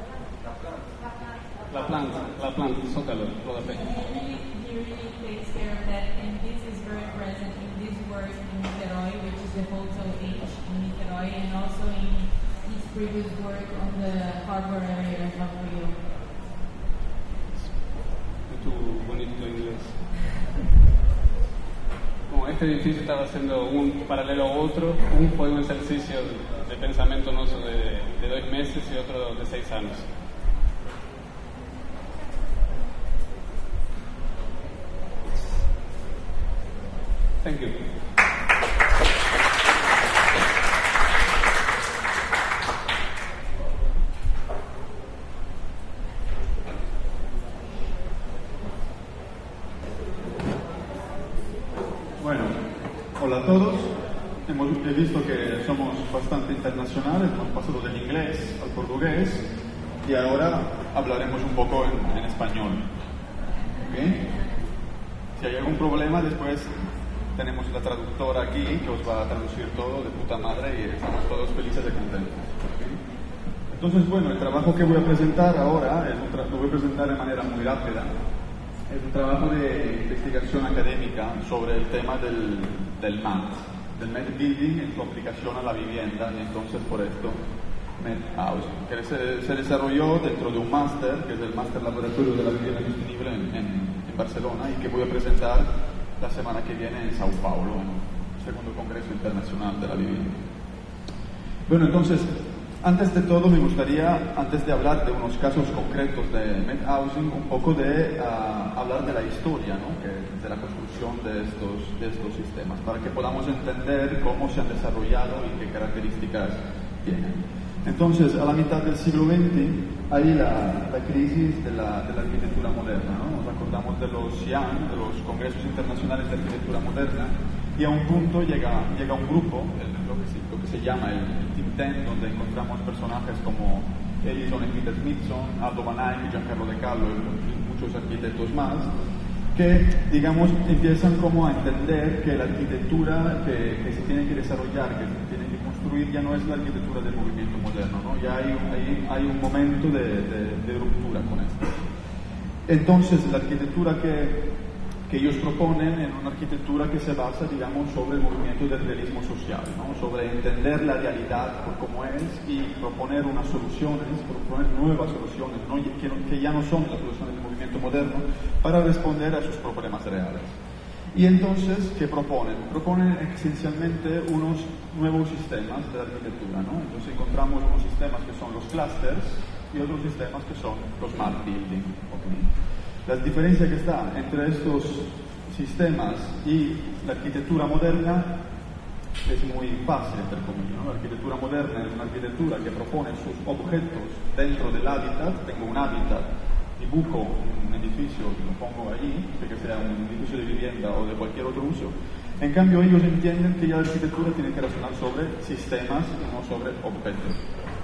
La planta, la planta, Zócalo, rodapé. He really, he really takes care of that, and this is very present in this work in Niterói, which is the Hotel H in Niterói, and also in his previous work on the harbor area of Rio. Tu bonito inglés. Como este edificio estaba haciendo un paralelo a otro, un fue un ejercicio de pensamiento nuestro de, de dos meses y otro de seis años. Thank you. Bueno, hola a todos. Hemos he visto que somos bastante internacionales, hemos pasado del inglés al portugués y ahora hablaremos un poco en, en español. ¿Okay? Si hay algún problema, después tenemos la traductora aquí que os va a traducir todo de puta madre y estamos todos felices de contentos. ¿Okay? Entonces, bueno, el trabajo que voy a presentar ahora, es un tra- lo voy a presentar de manera muy rápida. Es un trabajo de investigación académica sobre el tema del, del M A T, del Met Building en su aplicación a la vivienda, y entonces por esto Met Housing, que se, se desarrolló dentro de un máster, que es el Máster Laboratorio de la Vivienda Sostenible en, en, en Barcelona, y que voy a presentar la semana que viene en Sao Paulo, en el segundo Congreso Internacional de la Vivienda. Bueno, entonces, antes de todo me gustaría, antes de hablar de unos casos concretos de Met Housing, un poco de uh, hablar de la historia, ¿no? que, de la construcción de estos, de estos sistemas, para que podamos entender cómo se han desarrollado y qué características tienen. Entonces, a la mitad del siglo veinte, hay la, la crisis de la, de la arquitectura moderna, ¿no? Nos acordamos de los C I A M, de los Congresos Internacionales de Arquitectura Moderna, y a un punto llega, llega un grupo, el, lo, que se, lo que se llama el, el Think Tank, donde encontramos personajes como Ellison y Peter Smithson, Aldo Van Eyck, Giancarlo De Carlo y muchos arquitectos más, que, digamos, empiezan como a entender que la arquitectura que, que se tiene que desarrollar, que se tiene que construir, ya no es la arquitectura del movimiento moderno, ¿no? Ya hay, hay, hay un momento de, de, de ruptura con esto. Entonces, la arquitectura que, que ellos proponen es una arquitectura que se basa, digamos, sobre el movimiento del realismo social, ¿no? Sobre entender la realidad por cómo es y proponer unas soluciones, proponer nuevas soluciones, ¿no? que, que ya no son las soluciones del movimiento moderno, para responder a sus problemas reales. Y entonces, ¿qué proponen? Proponen esencialmente unos nuevos sistemas de arquitectura, ¿no? Entonces encontramos unos sistemas que son los clusters y otros sistemas que son los smart building, ¿okay? La diferencia que está entre estos sistemas y la arquitectura moderna es muy fácil, entre comillas, ¿no? La arquitectura moderna es una arquitectura que propone sus objetos dentro del hábitat. Tengo un hábitat, dibujo un edificio y lo pongo allí, que sea un edificio de vivienda o de cualquier otro uso. En cambio, ellos entienden que ya la arquitectura tiene que razonar sobre sistemas y no sobre objetos.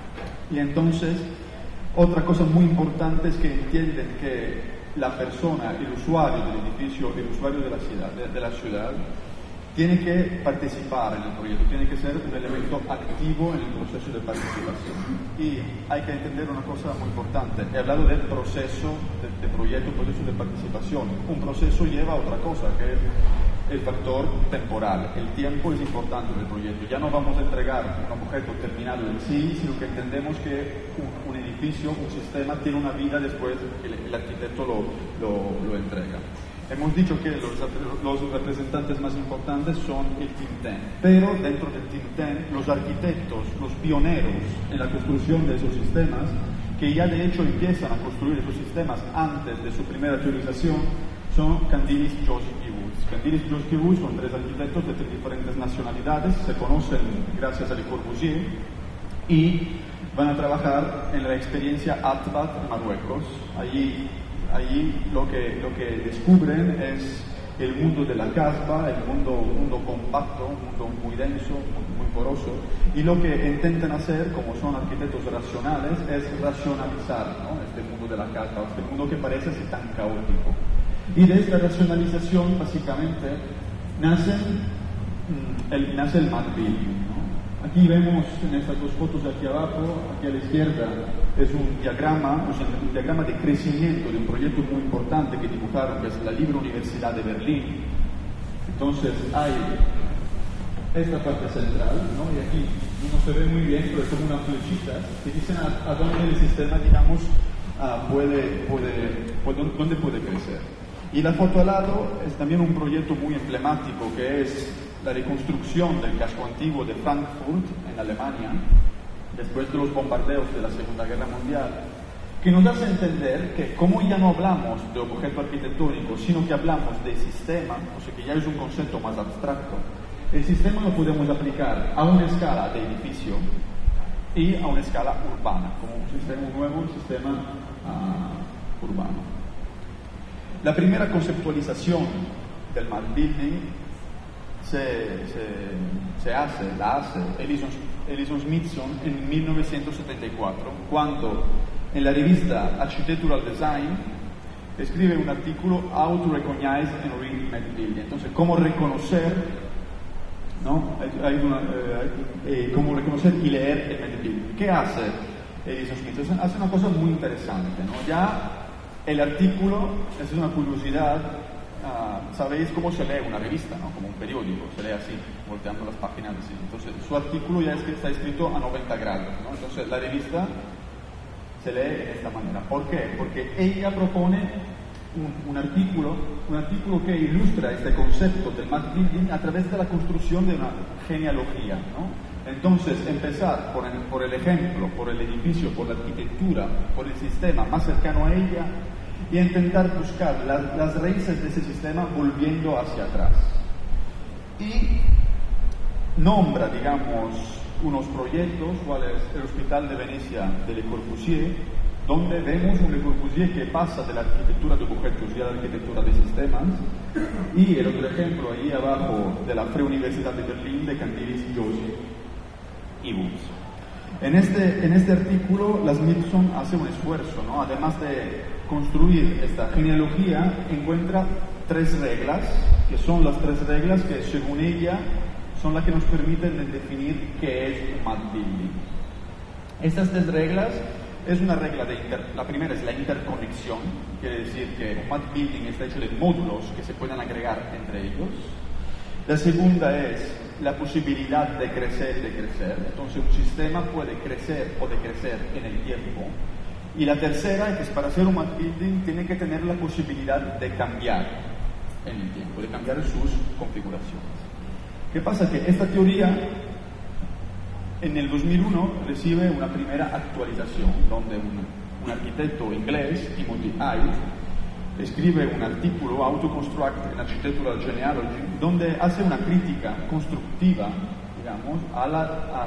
Y entonces, otra cosa muy importante es que entienden que la persona, el usuario del edificio, el usuario de la ciudad, de, de la ciudad, tiene que participar en el proyecto, tiene que ser un elemento activo en el proceso de participación. Y hay que entender una cosa muy importante. He hablado del proceso de, de proyecto, proceso de participación. Un proceso lleva a otra cosa, que es el factor temporal. El tiempo es importante en el proyecto. Ya no vamos a entregar un objeto terminado en sí, sino que entendemos que un, un edificio, un sistema, tiene una vida después que el, el arquitecto lo, lo, lo entrega. Hemos dicho que los, los representantes más importantes son el Think Tank, pero dentro del Think Tank, los arquitectos, los pioneros en la construcción de esos sistemas, que ya de hecho empiezan a construir esos sistemas antes de su primera teorización, son Candilis, Josh y Woods. Candilis, Josh y Woods son tres arquitectos de tres diferentes nacionalidades, se conocen gracias a Le Corbusier y van a trabajar en la experiencia Atbat en Marruecos. Allí Allí lo que, lo que descubren es el mundo de la casba, el mundo, un mundo compacto, un mundo muy denso, muy, muy poroso, y lo que intentan hacer, como son arquitectos racionales, es racionalizar, ¿no? Este mundo de la casba, este mundo que parece así tan caótico. Y de esta racionalización, básicamente, nace el, nace el map building, ¿no? Aquí vemos en estas dos fotos de aquí abajo, aquí a la izquierda, es un diagrama, o sea, un diagrama de crecimiento de un proyecto muy importante que dibujaron, que es la Libre Universidad de Berlín. Entonces hay esta parte central, ¿no? Y aquí no se ve muy bien, pero es como unas flechitas que dicen a, a dónde el sistema, digamos, uh, puede, puede, puede, dónde puede crecer. Y la foto al lado es también un proyecto muy emblemático, que es la reconstrucción del casco antiguo de Frankfurt, en Alemania, después de los bombardeos de la Segunda Guerra Mundial, que nos hace entender que como ya no hablamos de objeto arquitectónico, sino que hablamos de sistema, o sea que ya es un concepto más abstracto, el sistema lo podemos aplicar a una escala de edificio y a una escala urbana, como un sistema nuevo, un sistema uh, urbano. La primera conceptualización del map building Se, se, se hace, la hace Ellison, Ellison Smithson en mil novecientos setenta y cuatro, cuando en la revista Architectural Design escribe un artículo How to Recognize and Read Map Building. Entonces, cómo reconocer, ¿no? Hay, hay una, eh, eh, cómo reconocer y leer el Map Building. ¿Qué hace Ellison Smithson? Hace una cosa muy interesante, ¿no? Ya el artículo, es una curiosidad. Uh, sabéis cómo se lee una revista, ¿no? Como un periódico, se lee así, volteando las páginas así. Entonces, su artículo ya es que está escrito a noventa grados, ¿no? Entonces, la revista se lee de esta manera. ¿Por qué? Porque ella propone un, un artículo, un artículo que ilustra este concepto del map building a través de la construcción de una genealogía, ¿no? Entonces, empezar por el, por el ejemplo, por el edificio, por la arquitectura, por el sistema más cercano a ella, y intentar buscar las, las raíces de ese sistema volviendo hacia atrás. Y nombra, digamos, unos proyectos, cual es el Hospital de Venecia de Le Corbusier, donde vemos un Le Corbusier que pasa de la arquitectura de objetos y a la arquitectura de sistemas, y el otro ejemplo ahí abajo de la Freie Universidad de Berlín de Candilis, Josi y Woods. En este, en este artículo, la Smithson hace un esfuerzo, ¿no? Además de construir esta genealogía, encuentra tres reglas, que son las tres reglas que, según ella, son las que nos permiten definir qué es un mad building. Estas tres reglas es una regla de inter... La primera es la interconexión, quiere decir que un mad building está hecho de módulos que se pueden agregar entre ellos. La segunda es la posibilidad de crecer y de crecer. Entonces un sistema puede crecer o decrecer en el tiempo. Y la tercera es que para hacer un mad building tiene que tener la posibilidad de cambiar en el tiempo, de cambiar sus configuraciones. ¿Qué pasa? Que esta teoría en el dos mil uno recibe una primera actualización, donde un, un arquitecto inglés, Timothy Hyde, escribe un artículo, Autoconstruct in Architectural Genealogy, donde hace una crítica constructiva, digamos, a la,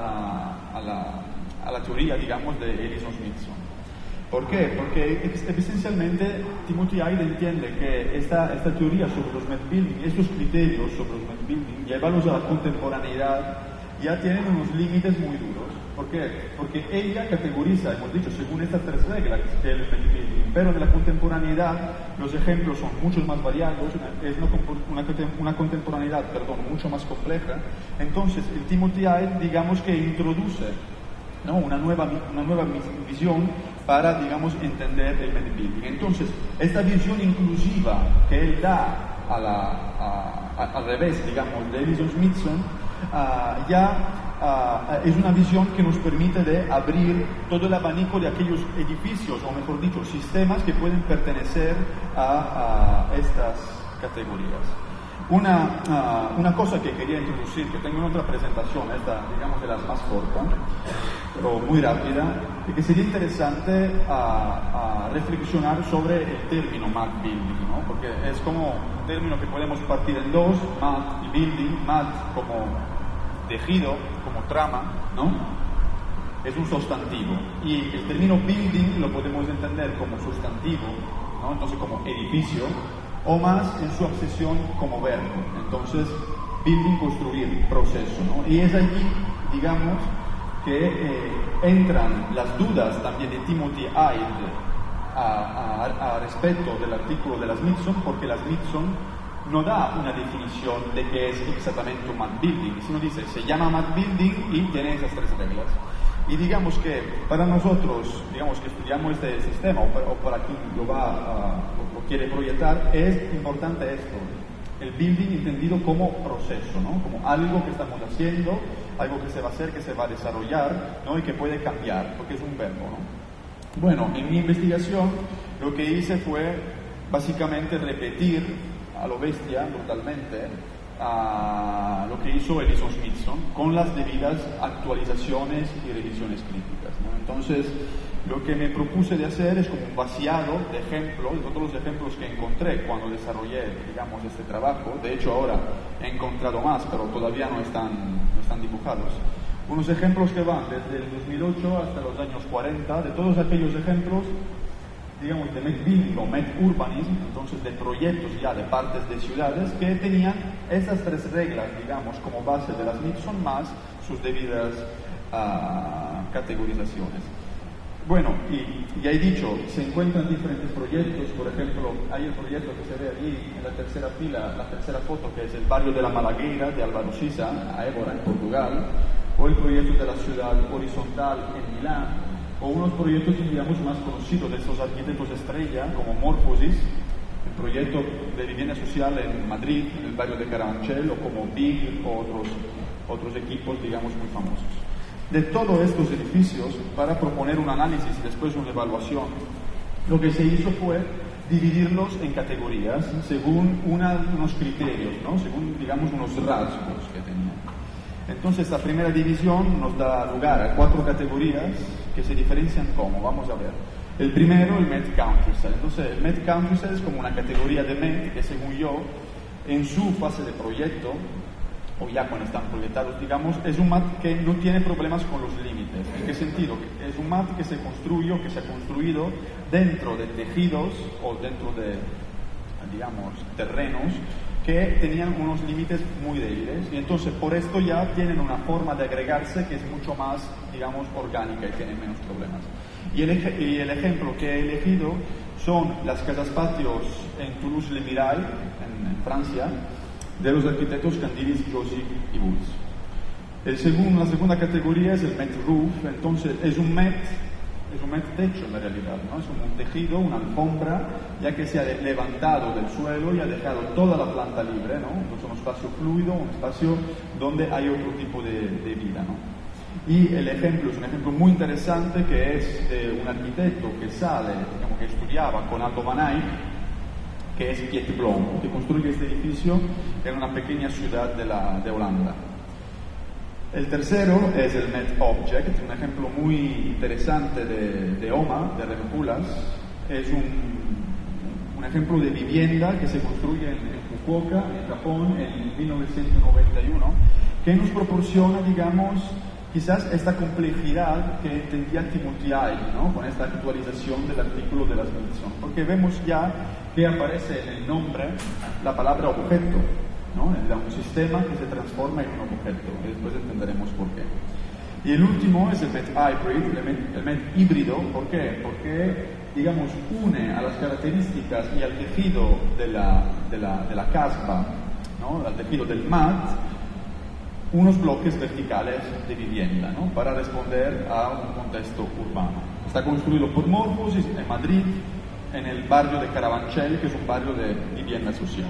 a, a la, a la teoría, digamos, de Ellison-Smithson. ¿Por qué? Porque esencialmente Timothy Hyde entiende que esta, esta teoría sobre los mad building, estos criterios sobre los mad building, llevarlos a la contemporaneidad, ya tienen unos límites muy duros. ¿Por qué? Porque ella categoriza, hemos dicho, según estas tres reglas, que es el mad building, pero en la contemporaneidad los ejemplos son mucho más variados, es una, una, una contemporaneidad, perdón, mucho más compleja. Entonces, el Timothy Hyde, digamos que introduce, ¿no?, una nueva, una nueva visión para, digamos, entender el mad building. Entonces, esta visión inclusiva que él da a la, a, a, al revés, digamos, de Ellison-Smithson, uh, ya uh, es una visión que nos permite de abrir todo el abanico de aquellos edificios, o mejor dicho, sistemas que pueden pertenecer a, a estas categorías. Una, uh, una cosa que quería introducir, que tengo en otra presentación, esta, digamos, de las más cortas, pero muy rápida, y que sería interesante uh, uh, reflexionar sobre el término mad building, ¿no? Porque es como un término que podemos partir en dos, mad y building, mad como tejido, como trama, ¿no? Es un sustantivo, y el término building lo podemos entender como sustantivo, ¿no? Entonces como edificio, o más en su accesión como verbo. Entonces, building, construir, proceso, ¿no? Y es allí, digamos, que eh, entran las dudas también de Timothy Hyde a, a, a respecto del artículo de la Smithson, porque la Smithson no da una definición de qué es exactamente un mad building, sino dice, se llama mad building y tiene esas tres reglas. Y digamos que para nosotros, digamos que estudiamos este sistema, o para, o para quien lo va a, lo quiere proyectar, es importante esto, el building entendido como proceso, ¿no? Como algo que estamos haciendo, algo que se va a hacer, que se va a desarrollar, ¿no? Y que puede cambiar, porque es un verbo, ¿no? Bueno, en mi investigación lo que hice fue básicamente repetir a lo bestia, brutalmente, a lo que hizo Ellison-Smithson con las debidas actualizaciones y revisiones críticas, ¿no? Entonces, lo que me propuse de hacer es como un vaciado de ejemplos, de todos los ejemplos que encontré cuando desarrollé, digamos, este trabajo. De hecho, ahora he encontrado más, pero todavía no están, no están dibujados. Unos ejemplos que van desde el dos mil ocho hasta los años cuarenta, de todos aquellos ejemplos, digamos, de mad building o mad urbanism, entonces de proyectos ya de partes de ciudades que tenían esas tres reglas, digamos, como base de las Smithson más sus debidas uh, categorizaciones. Bueno, y ya he dicho, se encuentran diferentes proyectos, por ejemplo, hay el proyecto que se ve allí en la tercera fila, la tercera foto, que es el barrio de la Malagueira de Álvaro Sisa, a Évora, en Portugal, o el proyecto de la ciudad horizontal en Milán, o unos proyectos, digamos, más conocidos de esos arquitectos estrella, como Morphosis, el proyecto de vivienda social en Madrid, en el barrio de Carabanchel, o como Big, o otros, otros equipos, digamos, muy famosos. De todos estos edificios, para proponer un análisis y después una evaluación, lo que se hizo fue dividirlos en categorías según una, unos criterios, ¿no? Según, digamos, unos rasgos que tenían. Entonces, la primera división nos da lugar a cuatro categorías que se diferencian como, vamos a ver. El primero, el Met Countryside. Entonces, el Met Countryside es como una categoría de Met que, según yo, en su fase de proyecto, o ya cuando están proyectados, digamos, es un mat que no tiene problemas con los límites. ¿En qué sentido? Es un mat que se construye o que se ha construido dentro de tejidos o dentro de, digamos, terrenos que tenían unos límites muy débiles, y entonces por esto ya tienen una forma de agregarse que es mucho más, digamos, orgánica y tienen menos problemas. Y el, y el ejemplo que he elegido son las casas patios en Toulouse-le-Mirail, en, en Francia, de los arquitectos Candilis, Josi y Bulls. El segundo, la segunda categoría es el met roof. Entonces es un met, es un met techo en la realidad, ¿no? Es un tejido, una alfombra, ya que se ha levantado del suelo y ha dejado toda la planta libre, ¿no? Entonces un espacio fluido, un espacio donde hay otro tipo de, de vida, ¿no? Y el ejemplo es un ejemplo muy interesante, que es de un arquitecto que sale, digamos, que estudiaba con Aldo Van Eyck, que es Piet Blom, que construye este edificio en una pequeña ciudad de, la, de Holanda. El tercero es el Met Object, un ejemplo muy interesante de, de O M A, de Rempulas. Es un, un ejemplo de vivienda que se construye en, en Fukuoka, en Japón, en mil novecientos noventa y uno, que nos proporciona, digamos, quizás esta complejidad que entendía Timothy Ivey, ¿no? Con esta actualización del artículo de las Smithson, porque vemos ya que aparece en el nombre la palabra objeto, ¿no? Es un sistema que se transforma en un objeto, y después entenderemos por qué. Y el último es el Met Hybrid, el Met, el Met híbrido. ¿Por qué? Porque, digamos, une a las características y al tejido de la, de la, de la caspa, ¿no? Al tejido del mat, unos bloques verticales de vivienda, ¿no? Para responder a un contexto urbano. Está construido por Morphosis en Madrid, en el barrio de Carabanchel, que es un barrio de vivienda social.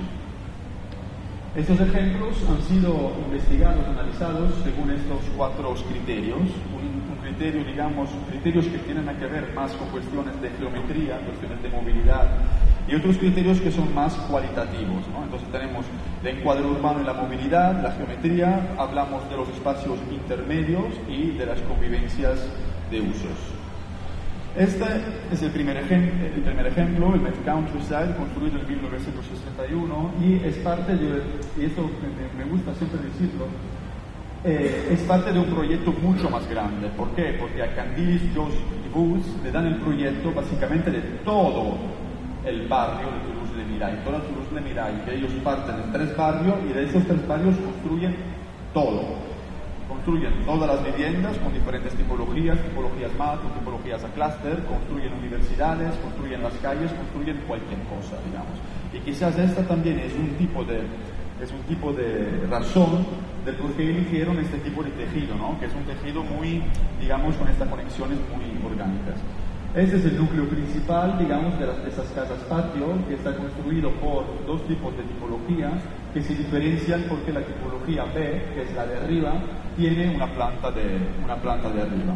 Estos ejemplos han sido investigados, analizados según estos cuatro criterios. Un, un criterio, digamos, criterios que tienen que ver más con cuestiones de geometría, cuestiones de movilidad, y otros criterios que son más cualitativos, ¿no? Entonces tenemos el encuadre urbano y la movilidad, la geometría, hablamos de los espacios intermedios y de las convivencias de usos. Este es el primer, ejem el primer ejemplo, el Met Countryside, construido en mil novecientos sesenta y uno, y es parte de, y esto me, me gusta siempre decirlo, eh, es parte de un proyecto mucho más grande. ¿Por qué? Porque a Candilis, Josi y Bulls le dan el proyecto básicamente de todo el barrio de Toulouse-le-Mirail, toda Toulouse-le-Mirail, que ellos parten en tres barrios y de esos tres barrios construyen todo. Construyen todas las viviendas con diferentes tipologías, tipologías macro, tipologías a clúster, construyen universidades, construyen las calles, construyen cualquier cosa, digamos. Y quizás esta también es un tipo de, es un tipo de razón del por qué eligieron este tipo de tejido, ¿no? Que es un tejido muy, digamos, con estas conexiones muy orgánicas. Este es el núcleo principal, digamos, de, las, de esas casas patio, que está construido por dos tipos de tipología que se diferencian porque la tipología B, que es la de arriba, tiene una planta de, una planta de arriba.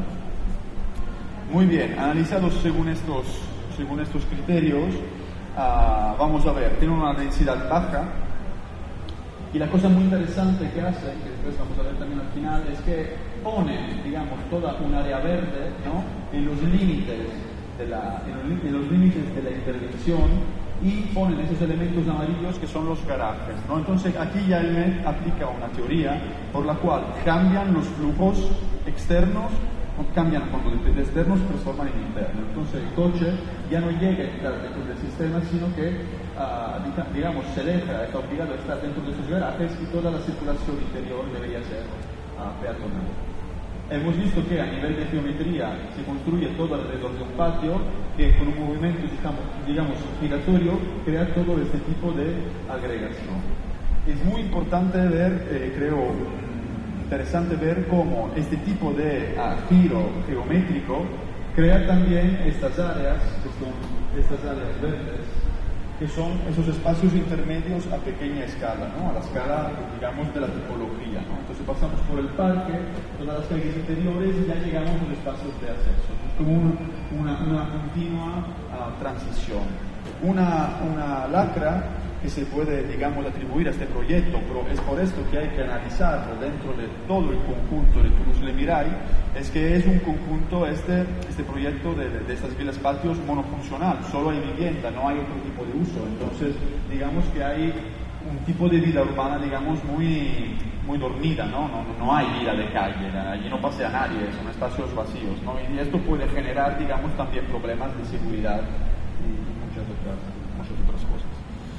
Muy bien, analizados según estos, según estos criterios, uh, vamos a ver, tiene una densidad baja, y la cosa muy interesante que hace, que después vamos a ver también al final, es que pone, digamos, toda un área verde, ¿no? En los límites de la, en los, en los límites de la intervención, y ponen esos elementos amarillos que son los garajes, ¿no? Entonces aquí ya el Met aplica una teoría por la cual cambian los flujos externos, cambian cuando de externos se transforman en internos. Entonces el coche ya no llega a entrar dentro del sistema, sino que uh, digamos se deja, está obligado a estar dentro de esos garajes, y toda la circulación interior debería ser uh, peatonal. Hemos visto que a nivel de geometría se construye todo alrededor de un patio que con un movimiento, digamos, digamos giratorio, crea todo este tipo de agregación. Es muy importante ver, eh, creo, interesante ver cómo este tipo de uh, giro geométrico crea también estas áreas, que son estas áreas verdes, que son esos espacios intermedios a pequeña escala, ¿no? A la escala, digamos, de la tipología, ¿no? Entonces pasamos por el parque, todas las calles interiores, y ya llegamos a los espacios de acceso. Es como un, una, una continua uh, transición. Una, una lacra que se puede, digamos, atribuir a este proyecto, pero es por esto que hay que analizarlo dentro de todo el conjunto de Toulouse-le-Mirail, es que es un conjunto, este, este proyecto de, de, de estas villas patios monofuncional, solo hay vivienda, no hay otro tipo de uso. Entonces, digamos que hay un tipo de vida urbana, digamos, muy, muy dormida, ¿no? No, no hay vida de calle, allí no pasea nadie, son espacios vacíos, ¿no? Y esto puede generar, digamos, también problemas de seguridad y muchas otras, muchas otras cosas.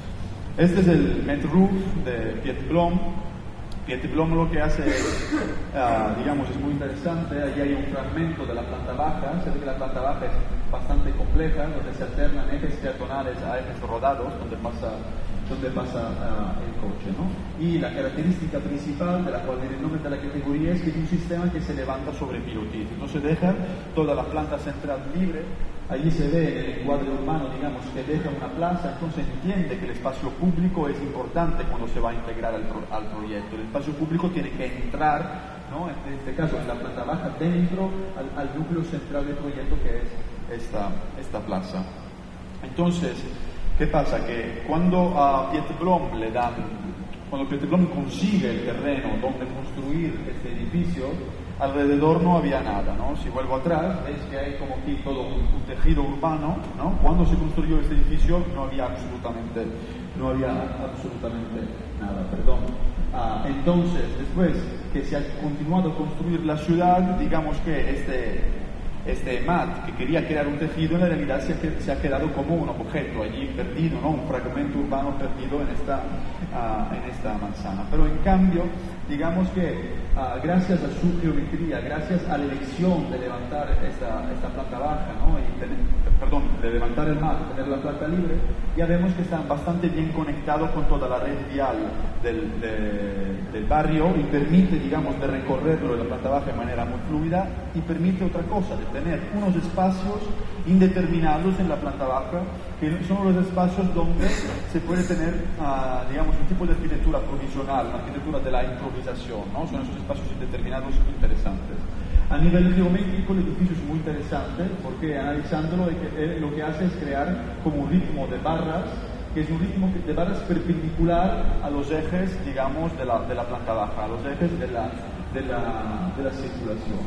Este es el Met Roof de Piet Blom. Piet Blom lo que hace es, uh, digamos, es muy interesante. Allí hay un fragmento de la planta baja. Se ve que la planta baja es bastante compleja, donde se alternan ejes peatonales a ejes rodados, donde pasa, donde pasa uh, el coche, ¿no? Y la característica principal, de la cual viene el nombre de la categoría, es que es un sistema que se levanta sobre pilotis. No se deja toda la planta central libre. Allí se ve en el encuadre urbano, digamos, que deja una plaza, entonces entiende que el espacio público es importante cuando se va a integrar al, pro, al proyecto. El espacio público tiene que entrar, ¿no? En este caso, en la planta baja, dentro al, al núcleo central del proyecto, que es esta, esta plaza. Entonces, ¿qué pasa? Que cuando a Piet Blom le dan, cuando Piet Blom consigue el terreno donde construir este edificio, alrededor no había nada, ¿no? Si vuelvo atrás, veis que hay como aquí todo un, un tejido urbano, ¿no? Cuando se construyó este edificio no había absolutamente, no había absolutamente nada, perdón. Ah, entonces, después que se ha continuado a construir la ciudad, digamos que este, este M A T que quería crear un tejido, en la realidad se ha, se ha quedado como un objeto allí perdido, ¿no? Un fragmento urbano perdido en esta, uh, en esta manzana. Pero en cambio, digamos que uh, gracias a su geometría, gracias a la elección de levantar esta, esta planta baja, ¿no? Y tener, perdón, de levantar el M A T, tener la planta libre, ya vemos que están bastante bien conectados con toda la red vial del, de, del barrio y permite, digamos, de recorrerlo de la planta baja de manera muy fluida y permite otra cosa, de tener unos espacios indeterminados en la planta baja, que son los espacios donde se puede tener, uh, digamos, un tipo de arquitectura provisional, una arquitectura de la improvisación, ¿no? Son esos espacios indeterminados interesantes. A nivel geométrico, el edificio es muy interesante porque analizándolo eh, lo que hace es crear como un ritmo de barras, que es un ritmo de barras perpendicular a los ejes, digamos, de la, de la planta baja, a los ejes de la, de la, de la circulación.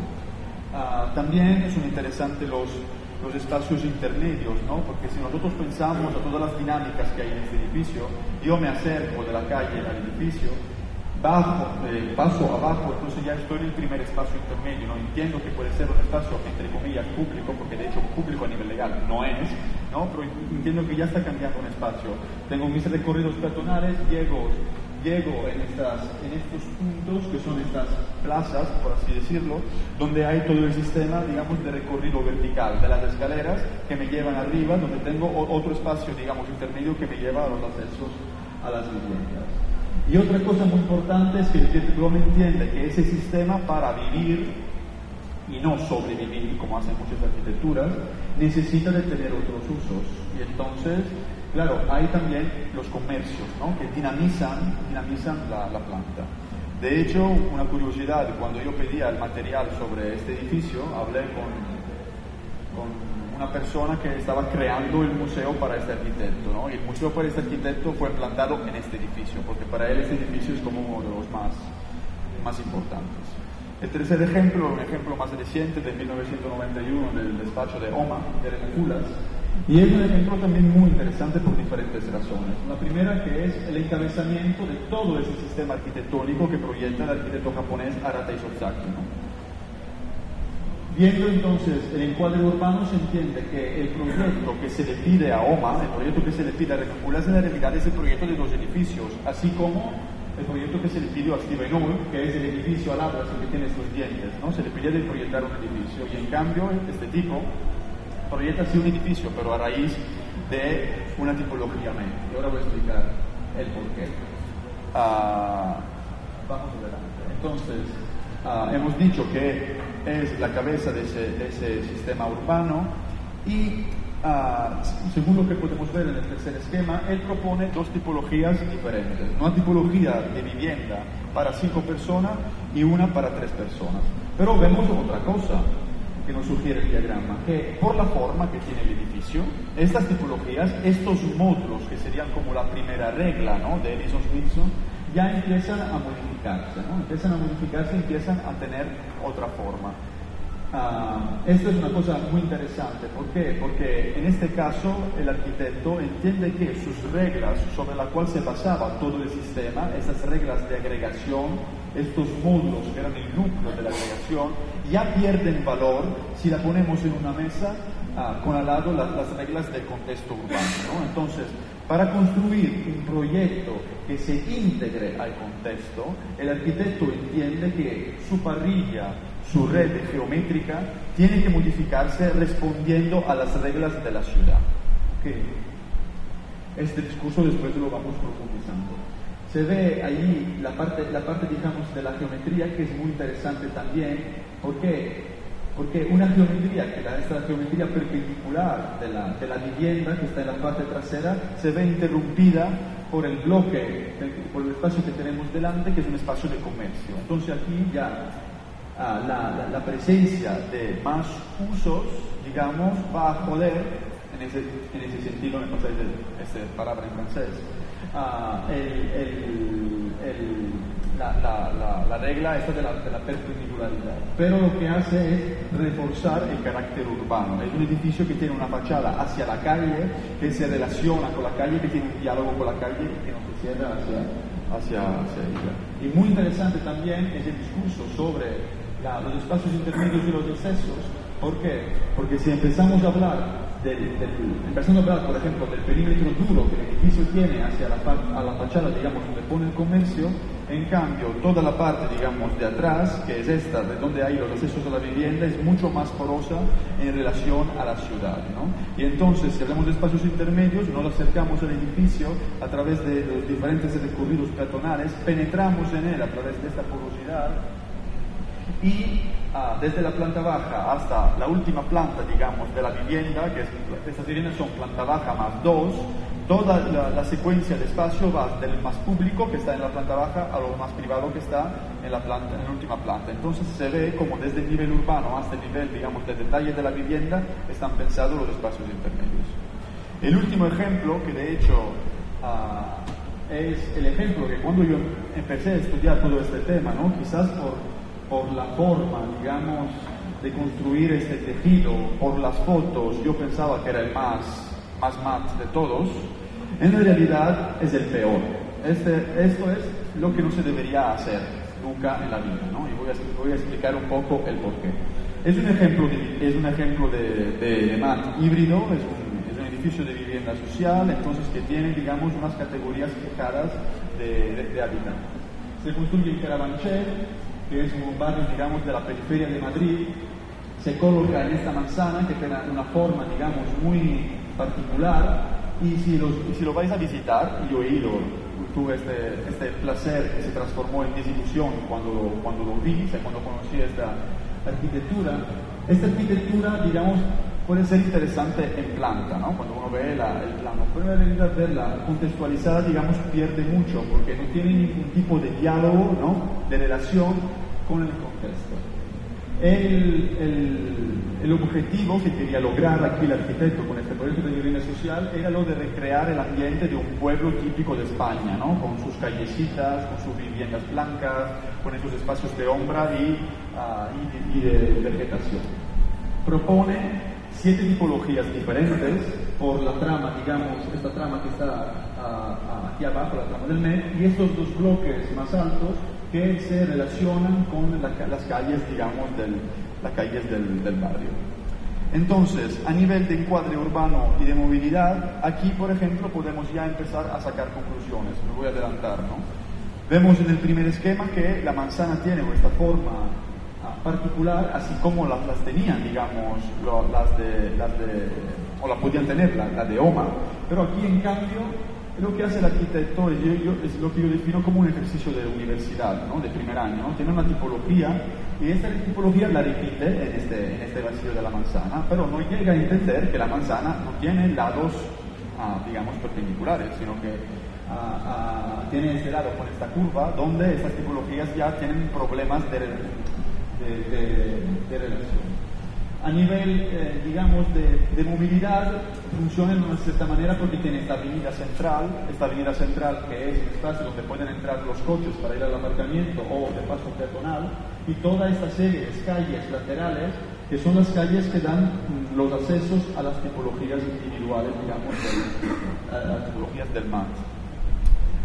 Uh, también son interesantes los, los espacios intermedios, ¿no? Porque si nosotros pensamos a todas las dinámicas que hay en este edificio, yo me acerco de la calle al edificio, bajo, eh, paso abajo, entonces ya estoy en el primer espacio intermedio, ¿no? Entiendo que puede ser un espacio, entre comillas, público, porque de hecho público a nivel legal no es, ¿no? Pero entiendo que ya está cambiando un espacio. Tengo mis recorridos peatonales, llego, llego en, estas, en estos puntos, que son estas plazas, por así decirlo, donde hay todo el sistema, digamos, de recorrido vertical, de las escaleras que me llevan arriba, donde tengo otro espacio, digamos, intermedio que me lleva a los accesos a las viviendas. Y otra cosa muy importante es que el Piet Blom entiende que ese sistema, para vivir y no sobrevivir, como hacen muchas arquitecturas, necesita de tener otros usos. Y entonces, claro, hay también los comercios, ¿no? Que dinamizan, dinamizan la, la planta. De hecho, una curiosidad, cuando yo pedía el material sobre este edificio, hablé con, con una persona que estaba creando el museo para este arquitecto, ¿no? Y el museo para este arquitecto fue implantado en este edificio, porque para él este edificio es como uno de los más, más importantes. El tercer ejemplo, un ejemplo más reciente, de mil novecientos noventa y uno, del despacho de Oma, de Remeculas, y es un ejemplo también muy interesante por diferentes razones. La primera, que es el encabezamiento de todo ese sistema arquitectónico que proyecta el arquitecto japonés Arata Isozaki, ¿no? Viendo entonces el encuadre urbano, se entiende que el proyecto que se le pide a Oma, el proyecto que se le pide a Remeculas, en la realidad es el proyecto de dos edificios, así como el proyecto que se le pidió a Steven Ull, que es el edificio al lado, que tiene estos dientes, ¿no? Se le pide de proyectar un edificio, y en cambio este tipo proyecta sí un edificio, pero a raíz de una tipología media. Y ahora voy a explicar el porqué. Uh, vamos adelante. Entonces, uh, hemos dicho que es la cabeza de ese, de ese sistema urbano y uh, según lo que podemos ver en el tercer esquema, él propone dos tipologías diferentes. Una tipología de vivienda para cinco personas y una para tres personas. Pero vemos otra cosa que nos sugiere el diagrama, que por la forma que tiene el edificio, estas tipologías, estos módulos que serían como la primera regla, ¿no?, de Edison-Smithson, ya empiezan a modificarse, ¿no? Empiezan a modificarse, empiezan a tener otra forma. Uh, esto es una cosa muy interesante. ¿Por qué? Porque en este caso el arquitecto entiende que sus reglas sobre las cuales se basaba todo el sistema, esas reglas de agregación estos módulos que eran el núcleo de la agregación, ya pierden valor si la ponemos en una mesa ah, con al lado las, las reglas del contexto urbano, ¿no? Entonces, para construir un proyecto que se integre al contexto, el arquitecto entiende que su parrilla, su red geométrica, tiene que modificarse respondiendo a las reglas de la ciudad. Okay. Este discurso después lo vamos profundizando. Se ve ahí la parte, la parte, digamos, de la geometría, que es muy interesante también. ¿Por qué? Porque una geometría, que es la geometría perpendicular de la, de la vivienda, que está en la parte trasera, se ve interrumpida por el bloque, por el espacio que tenemos delante, que es un espacio de comercio. Entonces aquí ya ah, la, la, la presencia de más usos, digamos, va a joder, en ese, en ese sentido, me pasáis esta palabra en francés, ah, el, el, el, la, la, la, la regla esta de la, de la perpendicularidad. Pero lo que hace es reforzar el carácter urbano. Es un edificio que tiene una fachada hacia la calle, que se relaciona con la calle, que tiene un diálogo con la calle y que no se cierra hacia, hacia, hacia ella. Y muy interesante también es el discurso sobre la, los espacios intermedios y los excesos. ¿Por qué? Porque si empezamos a hablar Del, del, empezando a hablar, por ejemplo, del perímetro duro que el edificio tiene hacia la, a la fachada, digamos, donde pone el comercio, en cambio, toda la parte, digamos, de atrás, que es esta, de donde hay los accesos a la vivienda, es mucho más porosa en relación a la ciudad, ¿no? Y entonces, si hablamos de espacios intermedios, nos acercamos al edificio a través de los diferentes recorridos peatonales, penetramos en él a través de esta porosidad, y ah, desde la planta baja hasta la última planta, digamos, de la vivienda, que es, estas viviendas son planta baja más dos, toda la, la secuencia de espacio va del más público, que está en la planta baja, a lo más privado, que está en la, planta, en la última planta. Entonces se ve como desde el nivel urbano hasta el nivel, digamos, de detalle de la vivienda, están pensados los espacios intermedios. El último ejemplo, que de hecho ah, es el ejemplo que cuando yo empecé a estudiar todo este tema, ¿no? Quizás por por la forma, digamos, de construir este tejido, por las fotos, yo pensaba que era el más, más mat de todos, en realidad es el peor. Este, esto es lo que no se debería hacer nunca en la vida, ¿no? Y voy a, voy a explicar un poco el porqué. Es un ejemplo de, es un ejemplo de, de, de mat híbrido, es un, es un edificio de vivienda social, entonces que tiene, digamos, unas categorías fijadas de, de, de habitantes. Se construye en Carabanchel, que es un barrio, digamos, de la periferia de Madrid, se coloca en esta manzana que tiene una forma, digamos, muy particular, y si, los, y si lo vais a visitar, yo he ido, tuve este, este placer que se transformó en desilusión cuando, cuando lo vi, o sea, cuando conocí esta arquitectura. Esta arquitectura, digamos, puede ser interesante en planta, ¿no? Cuando uno ve la, el plano, pero en realidad verla contextualizada, digamos, pierde mucho, porque no tiene ningún tipo de diálogo, ¿no? De relación con el contexto. El, el, el objetivo que quería lograr aquí el arquitecto con este proyecto de vivienda social era lo de recrear el ambiente de un pueblo típico de España, ¿no? Con sus callecitas, con sus viviendas blancas, con esos espacios de sombra y, uh, y, y de vegetación. Propone siete tipologías diferentes por la trama, digamos, esta trama que está uh, aquí abajo, la trama del M E D, y estos dos bloques más altos que se relacionan con la, las calles, digamos, del, las calles del, del barrio. Entonces, a nivel de encuadre urbano y de movilidad, aquí, por ejemplo, podemos ya empezar a sacar conclusiones. Me voy a adelantar, ¿no? Vemos en el primer esquema que la manzana tiene esta forma particular, así como las, las tenían, digamos, lo, las, de, las de, o la podían tener, la, la de Oma, pero aquí, en cambio, lo que hace el arquitecto es, yo, yo, es lo que yo defino como un ejercicio de universidad, ¿no? De primer año, ¿no? Tiene una tipología, y esta tipología la repite en este, en este vacío de la manzana, pero no llega a entender que la manzana no tiene lados, ah, digamos, perpendiculares, sino que ah, ah, tiene este lado con esta curva, donde estas tipologías ya tienen problemas de, de, de, de relación. A nivel, eh, digamos, de, de movilidad, funciona de una cierta manera porque tiene esta avenida central, esta avenida central que es un espacio donde pueden entrar los coches para ir al aparcamiento o de paso peatonal, y toda esta serie de calles laterales, que son las calles que dan mm, los accesos a las tipologías individuales, digamos, del, a las tipologías del M A T.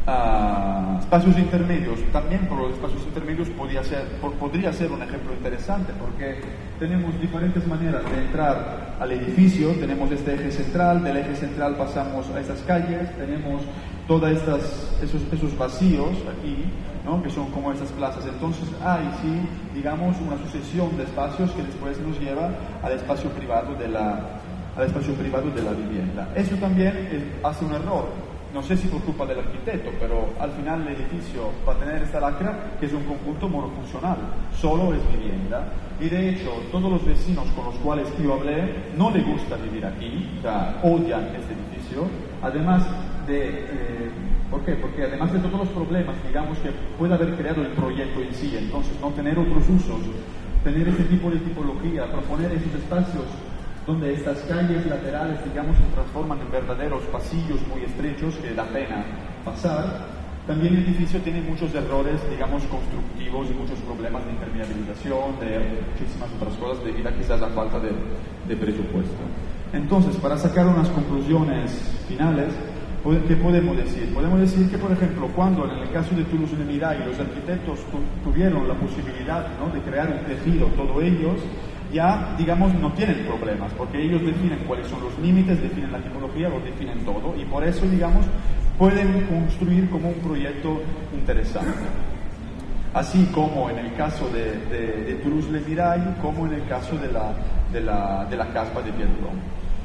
Uh, espacios intermedios, también por los espacios intermedios podría ser, por, podría ser un ejemplo interesante, porque tenemos diferentes maneras de entrar al edificio. Tenemos este eje central, del eje central pasamos a estas calles, tenemos todos esos, esos vacíos aquí, ¿no? Que son como estas plazas. Entonces hay, sí, digamos, una sucesión de espacios que después nos lleva al espacio privado de la, al espacio privado de la vivienda. Eso también es, hace un error. No sé si por culpa del arquitecto, pero al final el edificio va a tener esta lacra que es un conjunto monofuncional, solo es vivienda. Y de hecho, todos los vecinos con los cuales yo hablé no les gusta vivir aquí, o sea, odian este edificio. Además de, eh, ¿por qué? Porque además de todos los problemas, digamos, que puede haber creado el proyecto en sí, entonces no tener otros usos, tener ese tipo de tipología, proponer esos espacios donde estas calles laterales, digamos, se transforman en verdaderos pasillos muy estrechos que da pena pasar. También el edificio tiene muchos errores, digamos, constructivos y muchos problemas de impermeabilización, de muchísimas otras cosas, debido a quizás a falta de, de presupuesto. Entonces, para sacar unas conclusiones finales, ¿qué podemos decir? Podemos decir que, por ejemplo, cuando en el caso de Toulouse-Lautrec los arquitectos tu, tuvieron la posibilidad, ¿no?, de crear un tejido, todos ellos, ya, digamos, no tienen problemas, porque ellos definen cuáles son los límites, definen la tipología, lo definen todo, y por eso, digamos, pueden construir como un proyecto interesante. Así como en el caso de, de, de Toulouse-Lautrec, como en el caso de la, de la, de la caspa de Piedrón.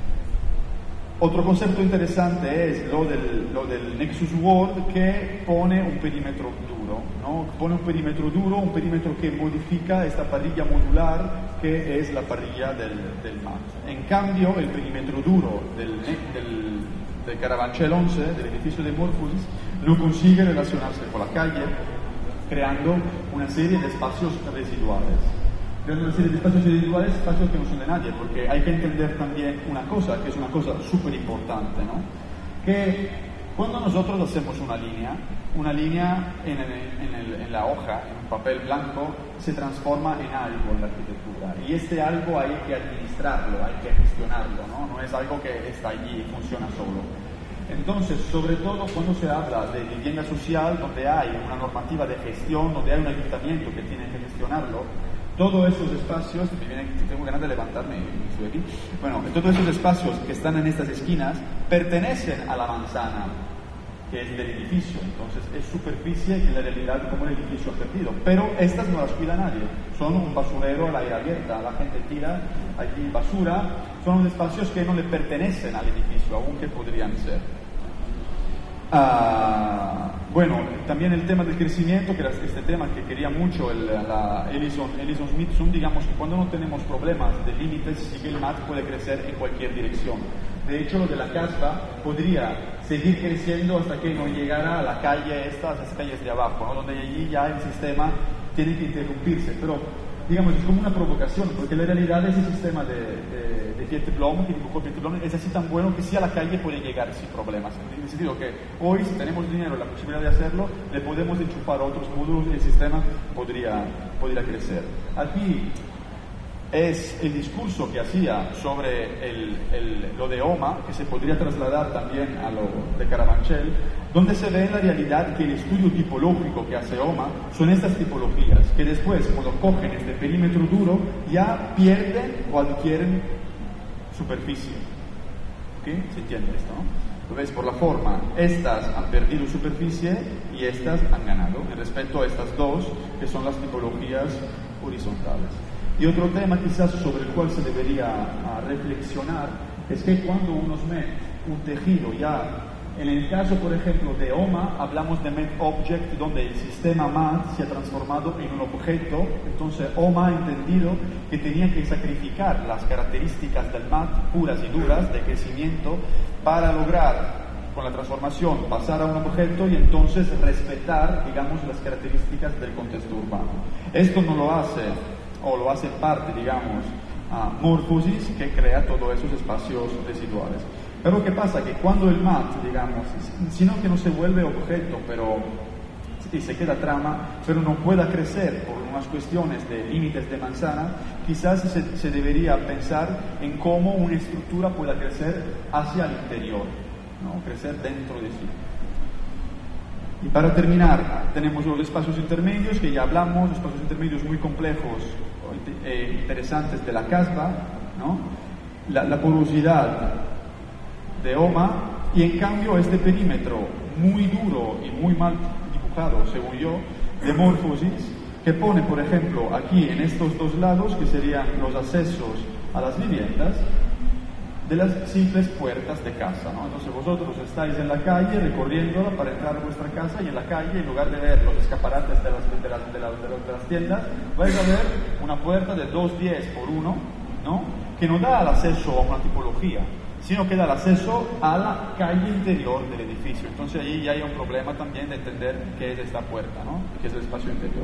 Otro concepto interesante es lo del, lo del Nexus World, que pone un perímetro duro, ¿no? Pone un perímetro duro, un perímetro que modifica esta parrilla modular que es la parrilla del, del M A T. En cambio, el perímetro duro del, del, del Carabanchel once, del edificio de Morphosis, no consigue relacionarse con la calle, creando una serie de espacios residuales. Creando una serie de espacios residuales, espacios que no son de nadie, porque hay que entender también una cosa, que es una cosa súper importante, ¿no? Que cuando nosotros hacemos una línea, una línea en, el, en, el, en la hoja, en un papel blanco, se transforma en algo en la arquitectura. Y este algo hay que administrarlo, hay que gestionarlo, ¿no? No es algo que está allí y funciona solo. Entonces, sobre todo cuando se habla de vivienda social, donde hay una normativa de gestión, donde hay un ayuntamiento que tiene que gestionarlo, todos esos espacios, tengo ganas de levantarme y estoy aquí, bueno, todos esos espacios que están en estas esquinas pertenecen a la manzana, que es del edificio, entonces es superficie y en la realidad como el edificio ha perdido, pero estas no las cuida nadie, son un basurero al aire abierto, la gente tira allí basura, son los espacios que no le pertenecen al edificio, aunque podrían ser. Ah, bueno, también el tema del crecimiento, que era este tema que quería mucho el, la Ellison, Ellison Smithson, digamos que cuando no tenemos problemas de límites, sí que el M A T puede crecer en cualquier dirección. De hecho, lo de la caspa podría seguir creciendo hasta que no llegara a la calle esta, a las calles de abajo, ¿no?, donde allí ya el sistema tiene que interrumpirse, pero digamos, es como una provocación, porque en la realidad ese sistema de, de, de Pieter Blom, que dibujó Pieter Blom, es así tan bueno que sí a la calle puede llegar sin problemas. En el sentido que hoy, si tenemos dinero y la posibilidad de hacerlo, le podemos enchufar a otros módulos y el sistema podría, podría crecer. Aquí es el discurso que hacía sobre el, el, lo de O M A, que se podría trasladar también a lo de Carabanchel, donde se ve en la realidad que el estudio tipológico que hace O M A son estas tipologías, que después, cuando cogen este perímetro duro, ya pierden o adquieren superficie. ¿Okay? ¿Se entiende esto, no? Lo ves por la forma, estas han perdido superficie y estas han ganado, en respecto a estas dos, que son las tipologías horizontales. Y otro tema quizás sobre el cual se debería uh, reflexionar es que cuando uno mete un tejido ya, en el caso por ejemplo de O M A, hablamos de Met Object, donde el sistema M A T se ha transformado en un objeto, entonces O M A ha entendido que tenía que sacrificar las características del M A T puras y duras de crecimiento para lograr con la transformación pasar a un objeto y entonces respetar, digamos, las características del contexto urbano. Esto no lo hace o lo hace parte, digamos, uh, Morphosis, que crea todos esos espacios residuales. Pero ¿qué pasa? Que cuando el M A T, digamos, sino que no se vuelve objeto, pero y se queda trama, pero no pueda crecer por unas cuestiones de límites de manzana, quizás se, se debería pensar en cómo una estructura pueda crecer hacia el interior, ¿no? Crecer dentro de sí. Y para terminar, tenemos los espacios intermedios, que ya hablamos, los espacios intermedios muy complejos e interesantes de la casba, ¿no? La, la porosidad de Oma, y en cambio este perímetro muy duro y muy mal dibujado, según yo, de morfosis, que pone, por ejemplo, aquí en estos dos lados, que serían los accesos a las viviendas, de las simples puertas de casa, ¿no? Entonces vosotros estáis en la calle recorriéndola para entrar a vuestra casa, y en la calle, en lugar de ver los escaparates de las, de las, de las, de las, de las tiendas, vais a ver una puerta de dos diez por uno, ¿no? Que no da el acceso a una tipología, sino que da el acceso a la calle interior del edificio. Entonces ahí ya hay un problema también de entender qué es esta puerta, ¿no? Qué es el espacio interior.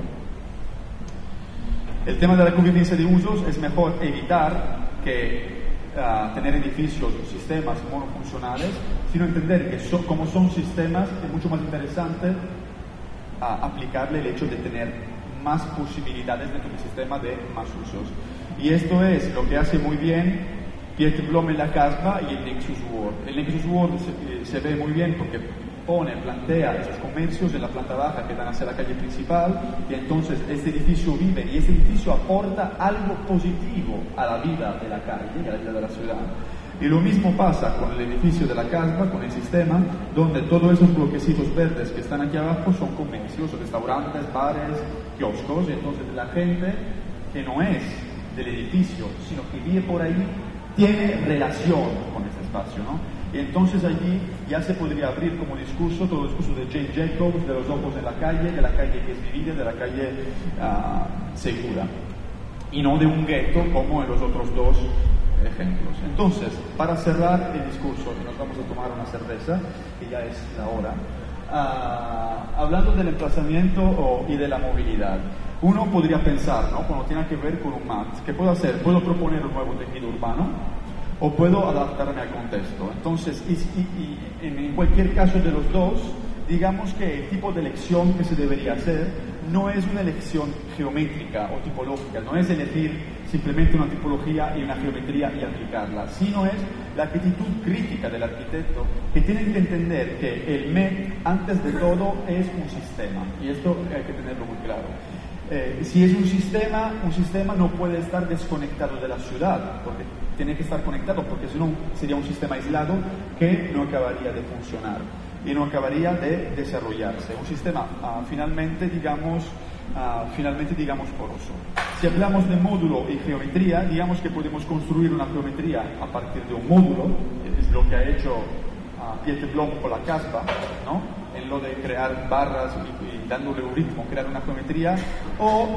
El tema de la convivencia de usos es mejor evitar que uh, tener edificios o sistemas monofuncionales, sino entender que so, como son sistemas, es mucho más interesante uh, aplicarle el hecho de tener más posibilidades dentro del sistema de más usos. Y esto es lo que hace muy bien Pieter Blom en la casba y el Nexus World. El Nexus World se, se ve muy bien porque pone, plantea esos comercios en la planta baja que dan hacia la calle principal, y entonces este edificio vive, y este edificio aporta algo positivo a la vida de la calle, a la vida de la ciudad. Y lo mismo pasa con el edificio de la casba, con el sistema, donde todos esos bloquecitos verdes que están aquí abajo son comercios, restaurantes, bares, kioscos, y entonces la gente que no es del edificio, sino que vive por ahí, tiene relación con ese espacio, ¿no? Y entonces allí ya se podría abrir como discurso todo el discurso de Jane Jacobs, de los ojos en la calle, de la calle que es vivida, de la calle uh, segura, y no de un gueto como en los otros dos ejemplos. Entonces, para cerrar el discurso, y nos vamos a tomar una cerveza, que ya es la hora, uh, hablando del emplazamiento o, y de la movilidad. Uno podría pensar, ¿no?, cuando tiene que ver con un M A T, ¿qué puedo hacer? ¿Puedo proponer un nuevo tejido urbano o puedo adaptarme al contexto? Entonces, y, y, y en cualquier caso de los dos, digamos que el tipo de elección que se debería hacer no es una elección geométrica o tipológica, no es elegir simplemente una tipología y una geometría y aplicarla, sino es la actitud crítica del arquitecto, que tiene que entender que el M E T, antes de todo, es un sistema, y esto hay que tenerlo muy claro. Eh, si es un sistema, un sistema no puede estar desconectado de la ciudad, porque tiene que estar conectado, porque si no sería un sistema aislado que no acabaría de funcionar y no acabaría de desarrollarse. Un sistema uh, finalmente, digamos, uh, finalmente, digamos, poroso. Si hablamos de módulo y geometría, digamos que podemos construir una geometría a partir de un módulo, es lo que ha hecho uh, Pieter Blom con la casba, ¿no?, en lo de crear barras y, y dándole un ritmo, crear una geometría, o,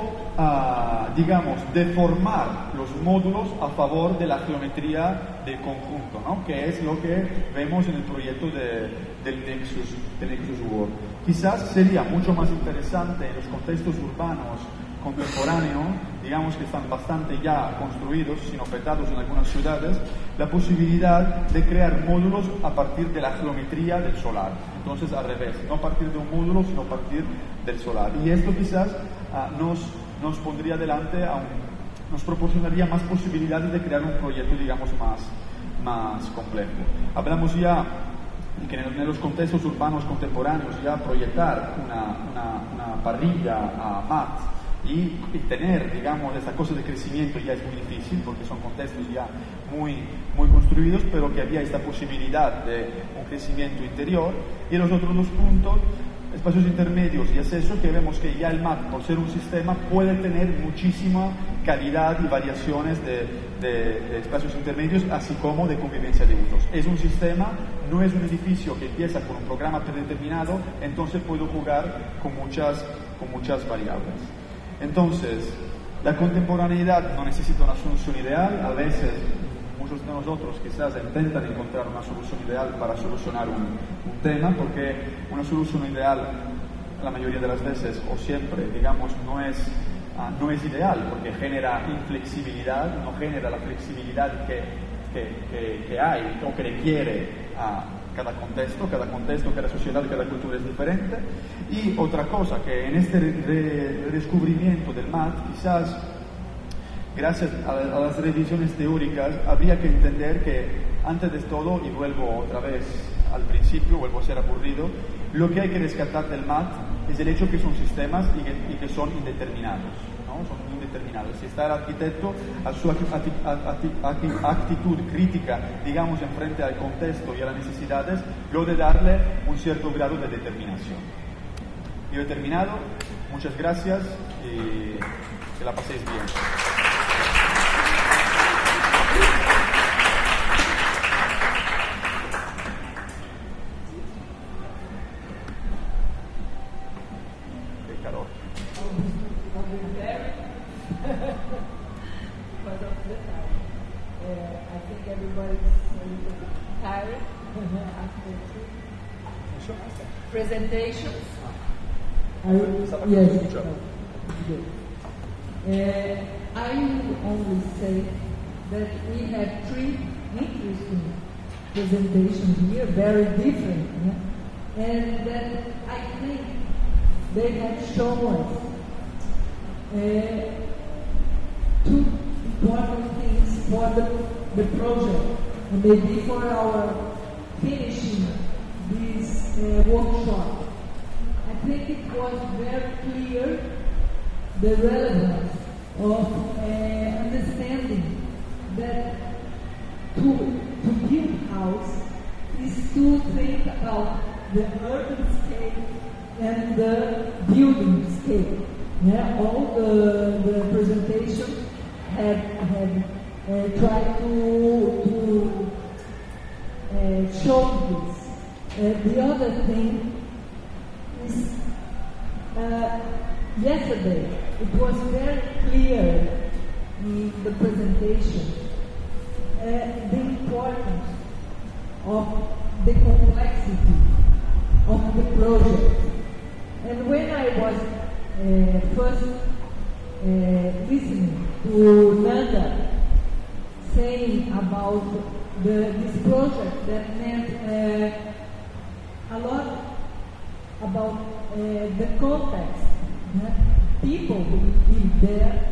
uh, digamos, deformar los módulos a favor de la geometría del conjunto, ¿no?, que es lo que vemos en el proyecto de, del, Nexus, del Nexus World. Quizás sería mucho más interesante en los contextos urbanos contemporáneos, digamos que están bastante ya construidos, sino petados en algunas ciudades, la posibilidad de crear módulos a partir de la geometría del solar. Entonces, al revés, no a partir de un módulo, sino a partir del solar. Y esto quizás uh, nos, nos pondría delante, a un, nos proporcionaría más posibilidades de crear un proyecto, digamos, más, más complejo. Hablamos ya que en los contextos urbanos contemporáneos ya proyectar una, una, una parrilla a M A T y, y tener, digamos, esa cosa de crecimiento ya es muy difícil, porque son contextos ya muy, muy construidos, pero que había esta posibilidad de un crecimiento interior. Y los otros dos puntos, espacios intermedios y acceso, que vemos que ya el M A T, por ser un sistema, puede tener muchísima calidad y variaciones de, de, de espacios intermedios, así como de convivencia de usos. Es un sistema, no es un edificio que empieza con un programa predeterminado, entonces puedo jugar con muchas, con muchas variables. Entonces, la contemporaneidad no necesita una solución ideal. A veces muchos de nosotros quizás intentan encontrar una solución ideal para solucionar un, un tema, porque una solución ideal la mayoría de las veces o siempre, digamos, no es, uh, no es ideal, porque genera inflexibilidad, no genera la flexibilidad que, que, que, que hay o que requiere a uh, cada contexto, cada contexto, cada sociedad, cada cultura es diferente. Y otra cosa, que en este redescubrimiento del M A T, quizás gracias a, a las revisiones teóricas, habría que entender que antes de todo, y vuelvo otra vez al principio, vuelvo a ser aburrido, Lo que hay que rescatar del M A T es el hecho que son sistemas y que, y que son indeterminados, ¿no? Son indeterminados. Si está el arquitecto, a su acti- acti- acti- actitud crítica, digamos, en frente al contexto y a las necesidades, lo de darle un cierto grado de determinación. Yo he terminado, muchas gracias y que la paséis bien. Presentations. I, yes. Uh, I will only say that we have three interesting presentations here, very different, yeah? And that I think they have shown us uh, two important things for the, the project, and maybe for our finishing this uh, workshop. I think it was very clear the relevance of uh, understanding that to, to build house is to think about the urban scale and the building scale. Yeah, all the, the presentations have, have uh, tried to, to uh, show this. Uh, the other thing is, uh, yesterday it was very clear in the presentation uh, the importance of the complexity of the project. And when I was uh, first uh, listening to Nanda saying about the, this project that meant uh, a lot about uh, the context, yeah? People who live there.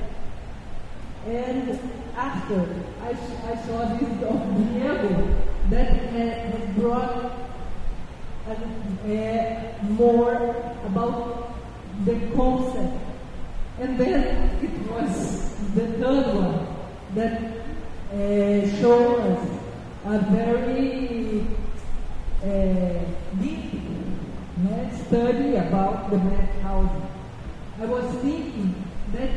And after I, I saw this of Diego that has brought uh, uh, more about the concept. And then it was the third one that uh, showed us a very Uh, deep uh, study about the mass housing. I was thinking that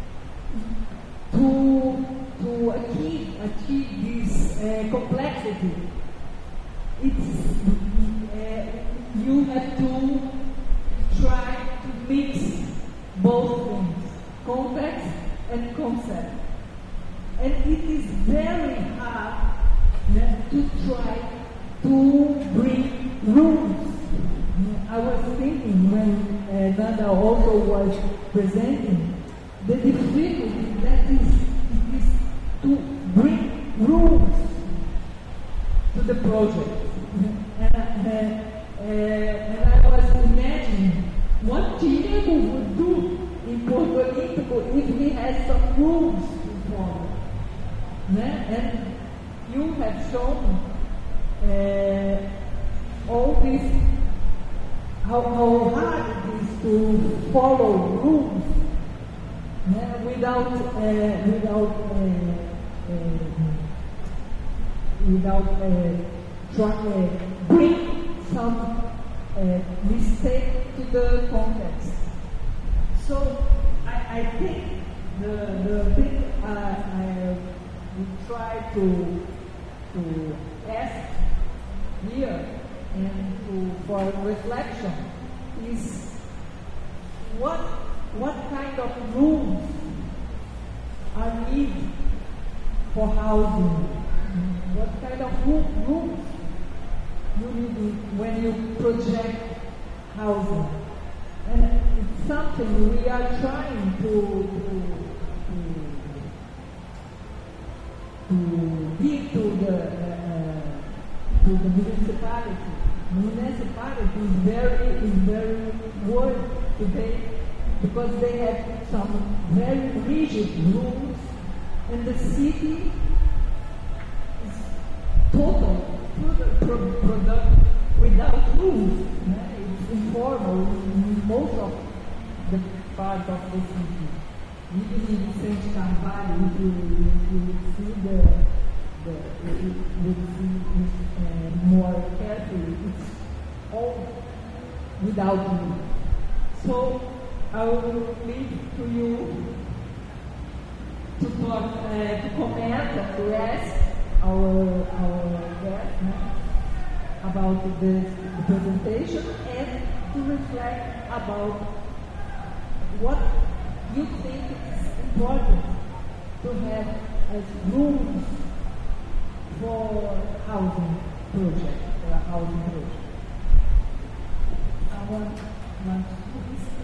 to to achieve achieve this uh, complexity, it's uh, you have to try to mix both things, context and concept, and it is very hard uh, to try to bring rules. I was thinking when uh, Nanda also was presenting, the difficulty that is, is to bring rules to the project. And, uh, uh, and I was imagining what Diego would do in Porto Olímpico if he had some rules to follow. And you have shown Uh, all this, how, how hard it is to follow rules uh, without uh, without uh, uh, without uh, try, uh, bring some uh, mistake to the context. So I, I think the the thing uh, I will try to to ask here and to, for reflection is what what kind of rules are needed for housing? What kind of rules you need when you project housing? And it's something we are trying to to, to, to give to the uh, to the municipality. Municipality is very is very worried today because they have some very rigid rules, and the city is total product without rules. It's part of the city. Even in Saint Carvalho, if you, if you see the, the if you, you see it uh, more carefully, it's all without me. So I will leave to you to talk, uh, to comment and to ask our our guest uh, about the, the presentation and to reflect about what you think is important to have as rules for housing project, for a housing project. Someone wants to speak?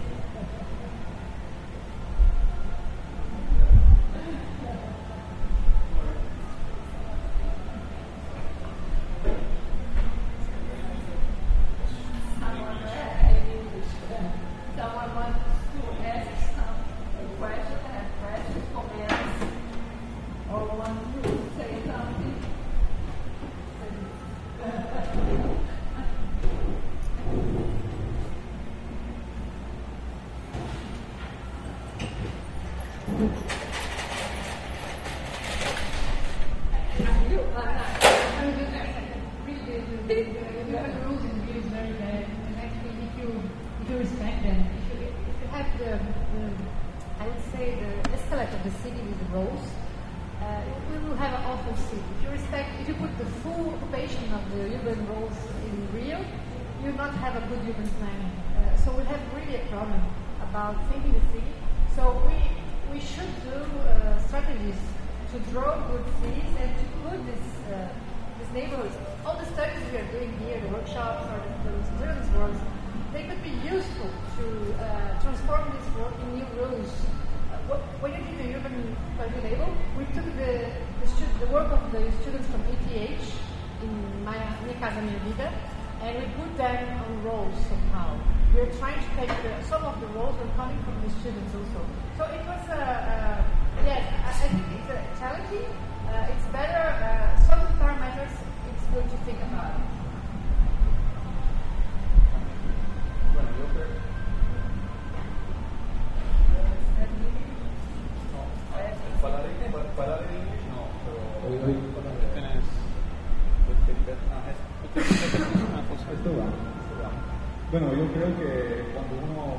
Bueno, yo creo que cuando uno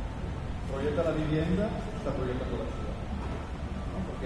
proyecta la vivienda, está proyectando la ciudad, ¿no? Porque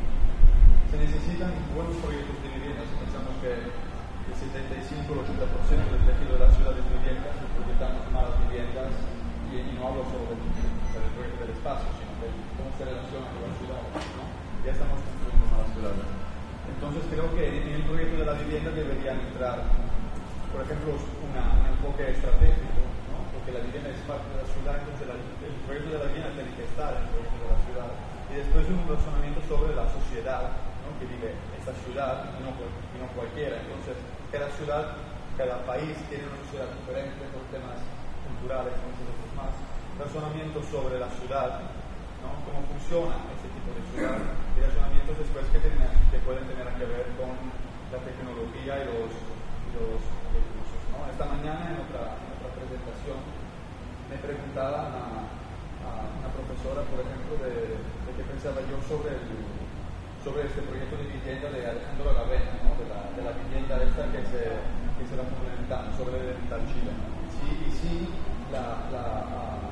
se necesitan buenos proyectos de vivienda. Si pensamos que el setenta y cinco al ochenta por ciento del tejido de la ciudad es vivienda, si proyectamos malas viviendas, y, y no hablo solo del, del proyecto del espacio, sino de cómo se relaciona con la ciudad, ¿no? Ya estamos construyendo malas ciudades. Entonces creo que en el proyecto de la vivienda deberían entrar, por ejemplo, una, un enfoque estratégico, ¿no? Porque la vivienda es parte de la ciudad, entonces la, el proyecto de la vivienda tiene que estar en el proyecto de la ciudad. Y después un razonamiento sobre la sociedad, ¿no? Que vive esta ciudad y no, y no cualquiera. Entonces, cada ciudad, cada país tiene una sociedad diferente por temas culturales, otros más. Razonamientos sobre la ciudad, ¿no? Cómo funciona este tipo de ciudad, y razonamientos después que, tienen, que pueden tener que ver con la tecnología y los, y los recursos, ¿no? Esta mañana en otra, en otra presentación me preguntaba a, a una profesora, por ejemplo, de, de qué pensaba yo sobre, el, sobre este proyecto de vivienda de Alejandro Aravena, ¿no? de, la, de la vivienda esta que se, que se va complementando sobre el tal Chile. Sí, y sí, la, la, uh,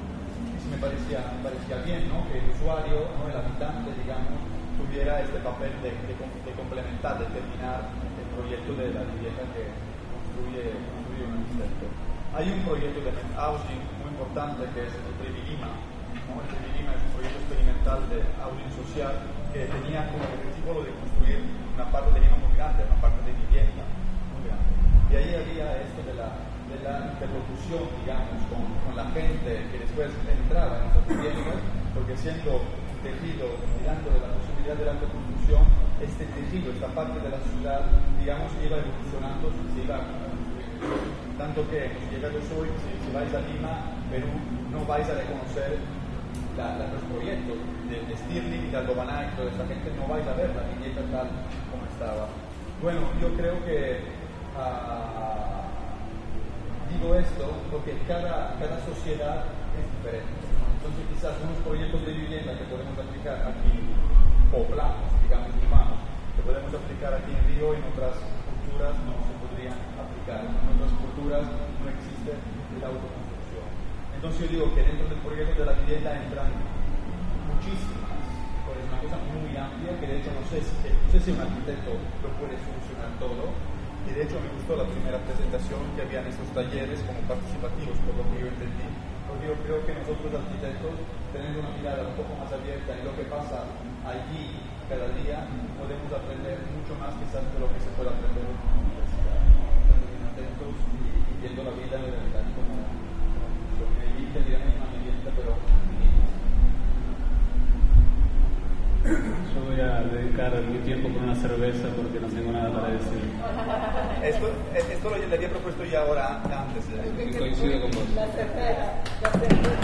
sí me, parecía, me parecía bien, ¿no? Que el usuario, ¿no? El habitante, digamos, tuviera este papel de, de, de complementar, de terminar el proyecto de la vivienda que construye, construye un arquitecto. Hay un proyecto de housing muy importante que es el Trevi-Lima, ¿no? El Trevi-Lima es un proyecto experimental de housing social que tenía como objetivo de construir una parte de Lima muy grande, una parte de vivienda muy grande. Y ahí había esto de la, de la interlocución, digamos, con, con la gente que después entraba en esas viviendas, porque siendo un tejido, mirando de la posibilidad de la construcción, este tejido, esta parte de la ciudad, digamos, iba evolucionando, se iba construyendo. Tanto que hemos llegado hoy, si, si vais a Lima, Perú, no vais a reconocer la, la, los proyectos de, de Stirling y de Aldobanay, toda esta gente no vais a ver la vivienda tal como estaba. Bueno, yo creo que uh, digo esto porque cada, cada sociedad es diferente, ¿no? Entonces quizás unos proyectos de vivienda que podemos aplicar aquí, poblados, digamos, humanos, que podemos aplicar aquí en Río, en otras culturas no se podrían aplicar. En otras culturas no existe la autoconstrucción. Entonces yo digo que dentro del proyecto de la vivienda entran muchísimas, pues es una cosa muy amplia que de hecho no sé si, no sé si un arquitecto lo puede solucionar todo. Y de hecho me gustó la primera presentación que habían estos talleres como participativos, por lo que yo entendí. Porque yo creo que nosotros arquitectos, teniendo una mirada un poco más abierta en lo que pasa allí cada día, podemos aprender mucho más quizás de lo que se puede aprender en la universidad. Estando bien atentos y, y viendo la vida en realidad como, como ahí tendría una vivienda, pero yo voy a dedicar mi tiempo con una cerveza porque no tengo nada para decir. Esto, esto lo había propuesto ya ahora antes. Y coincido con vos. La cerveza, la cerveza.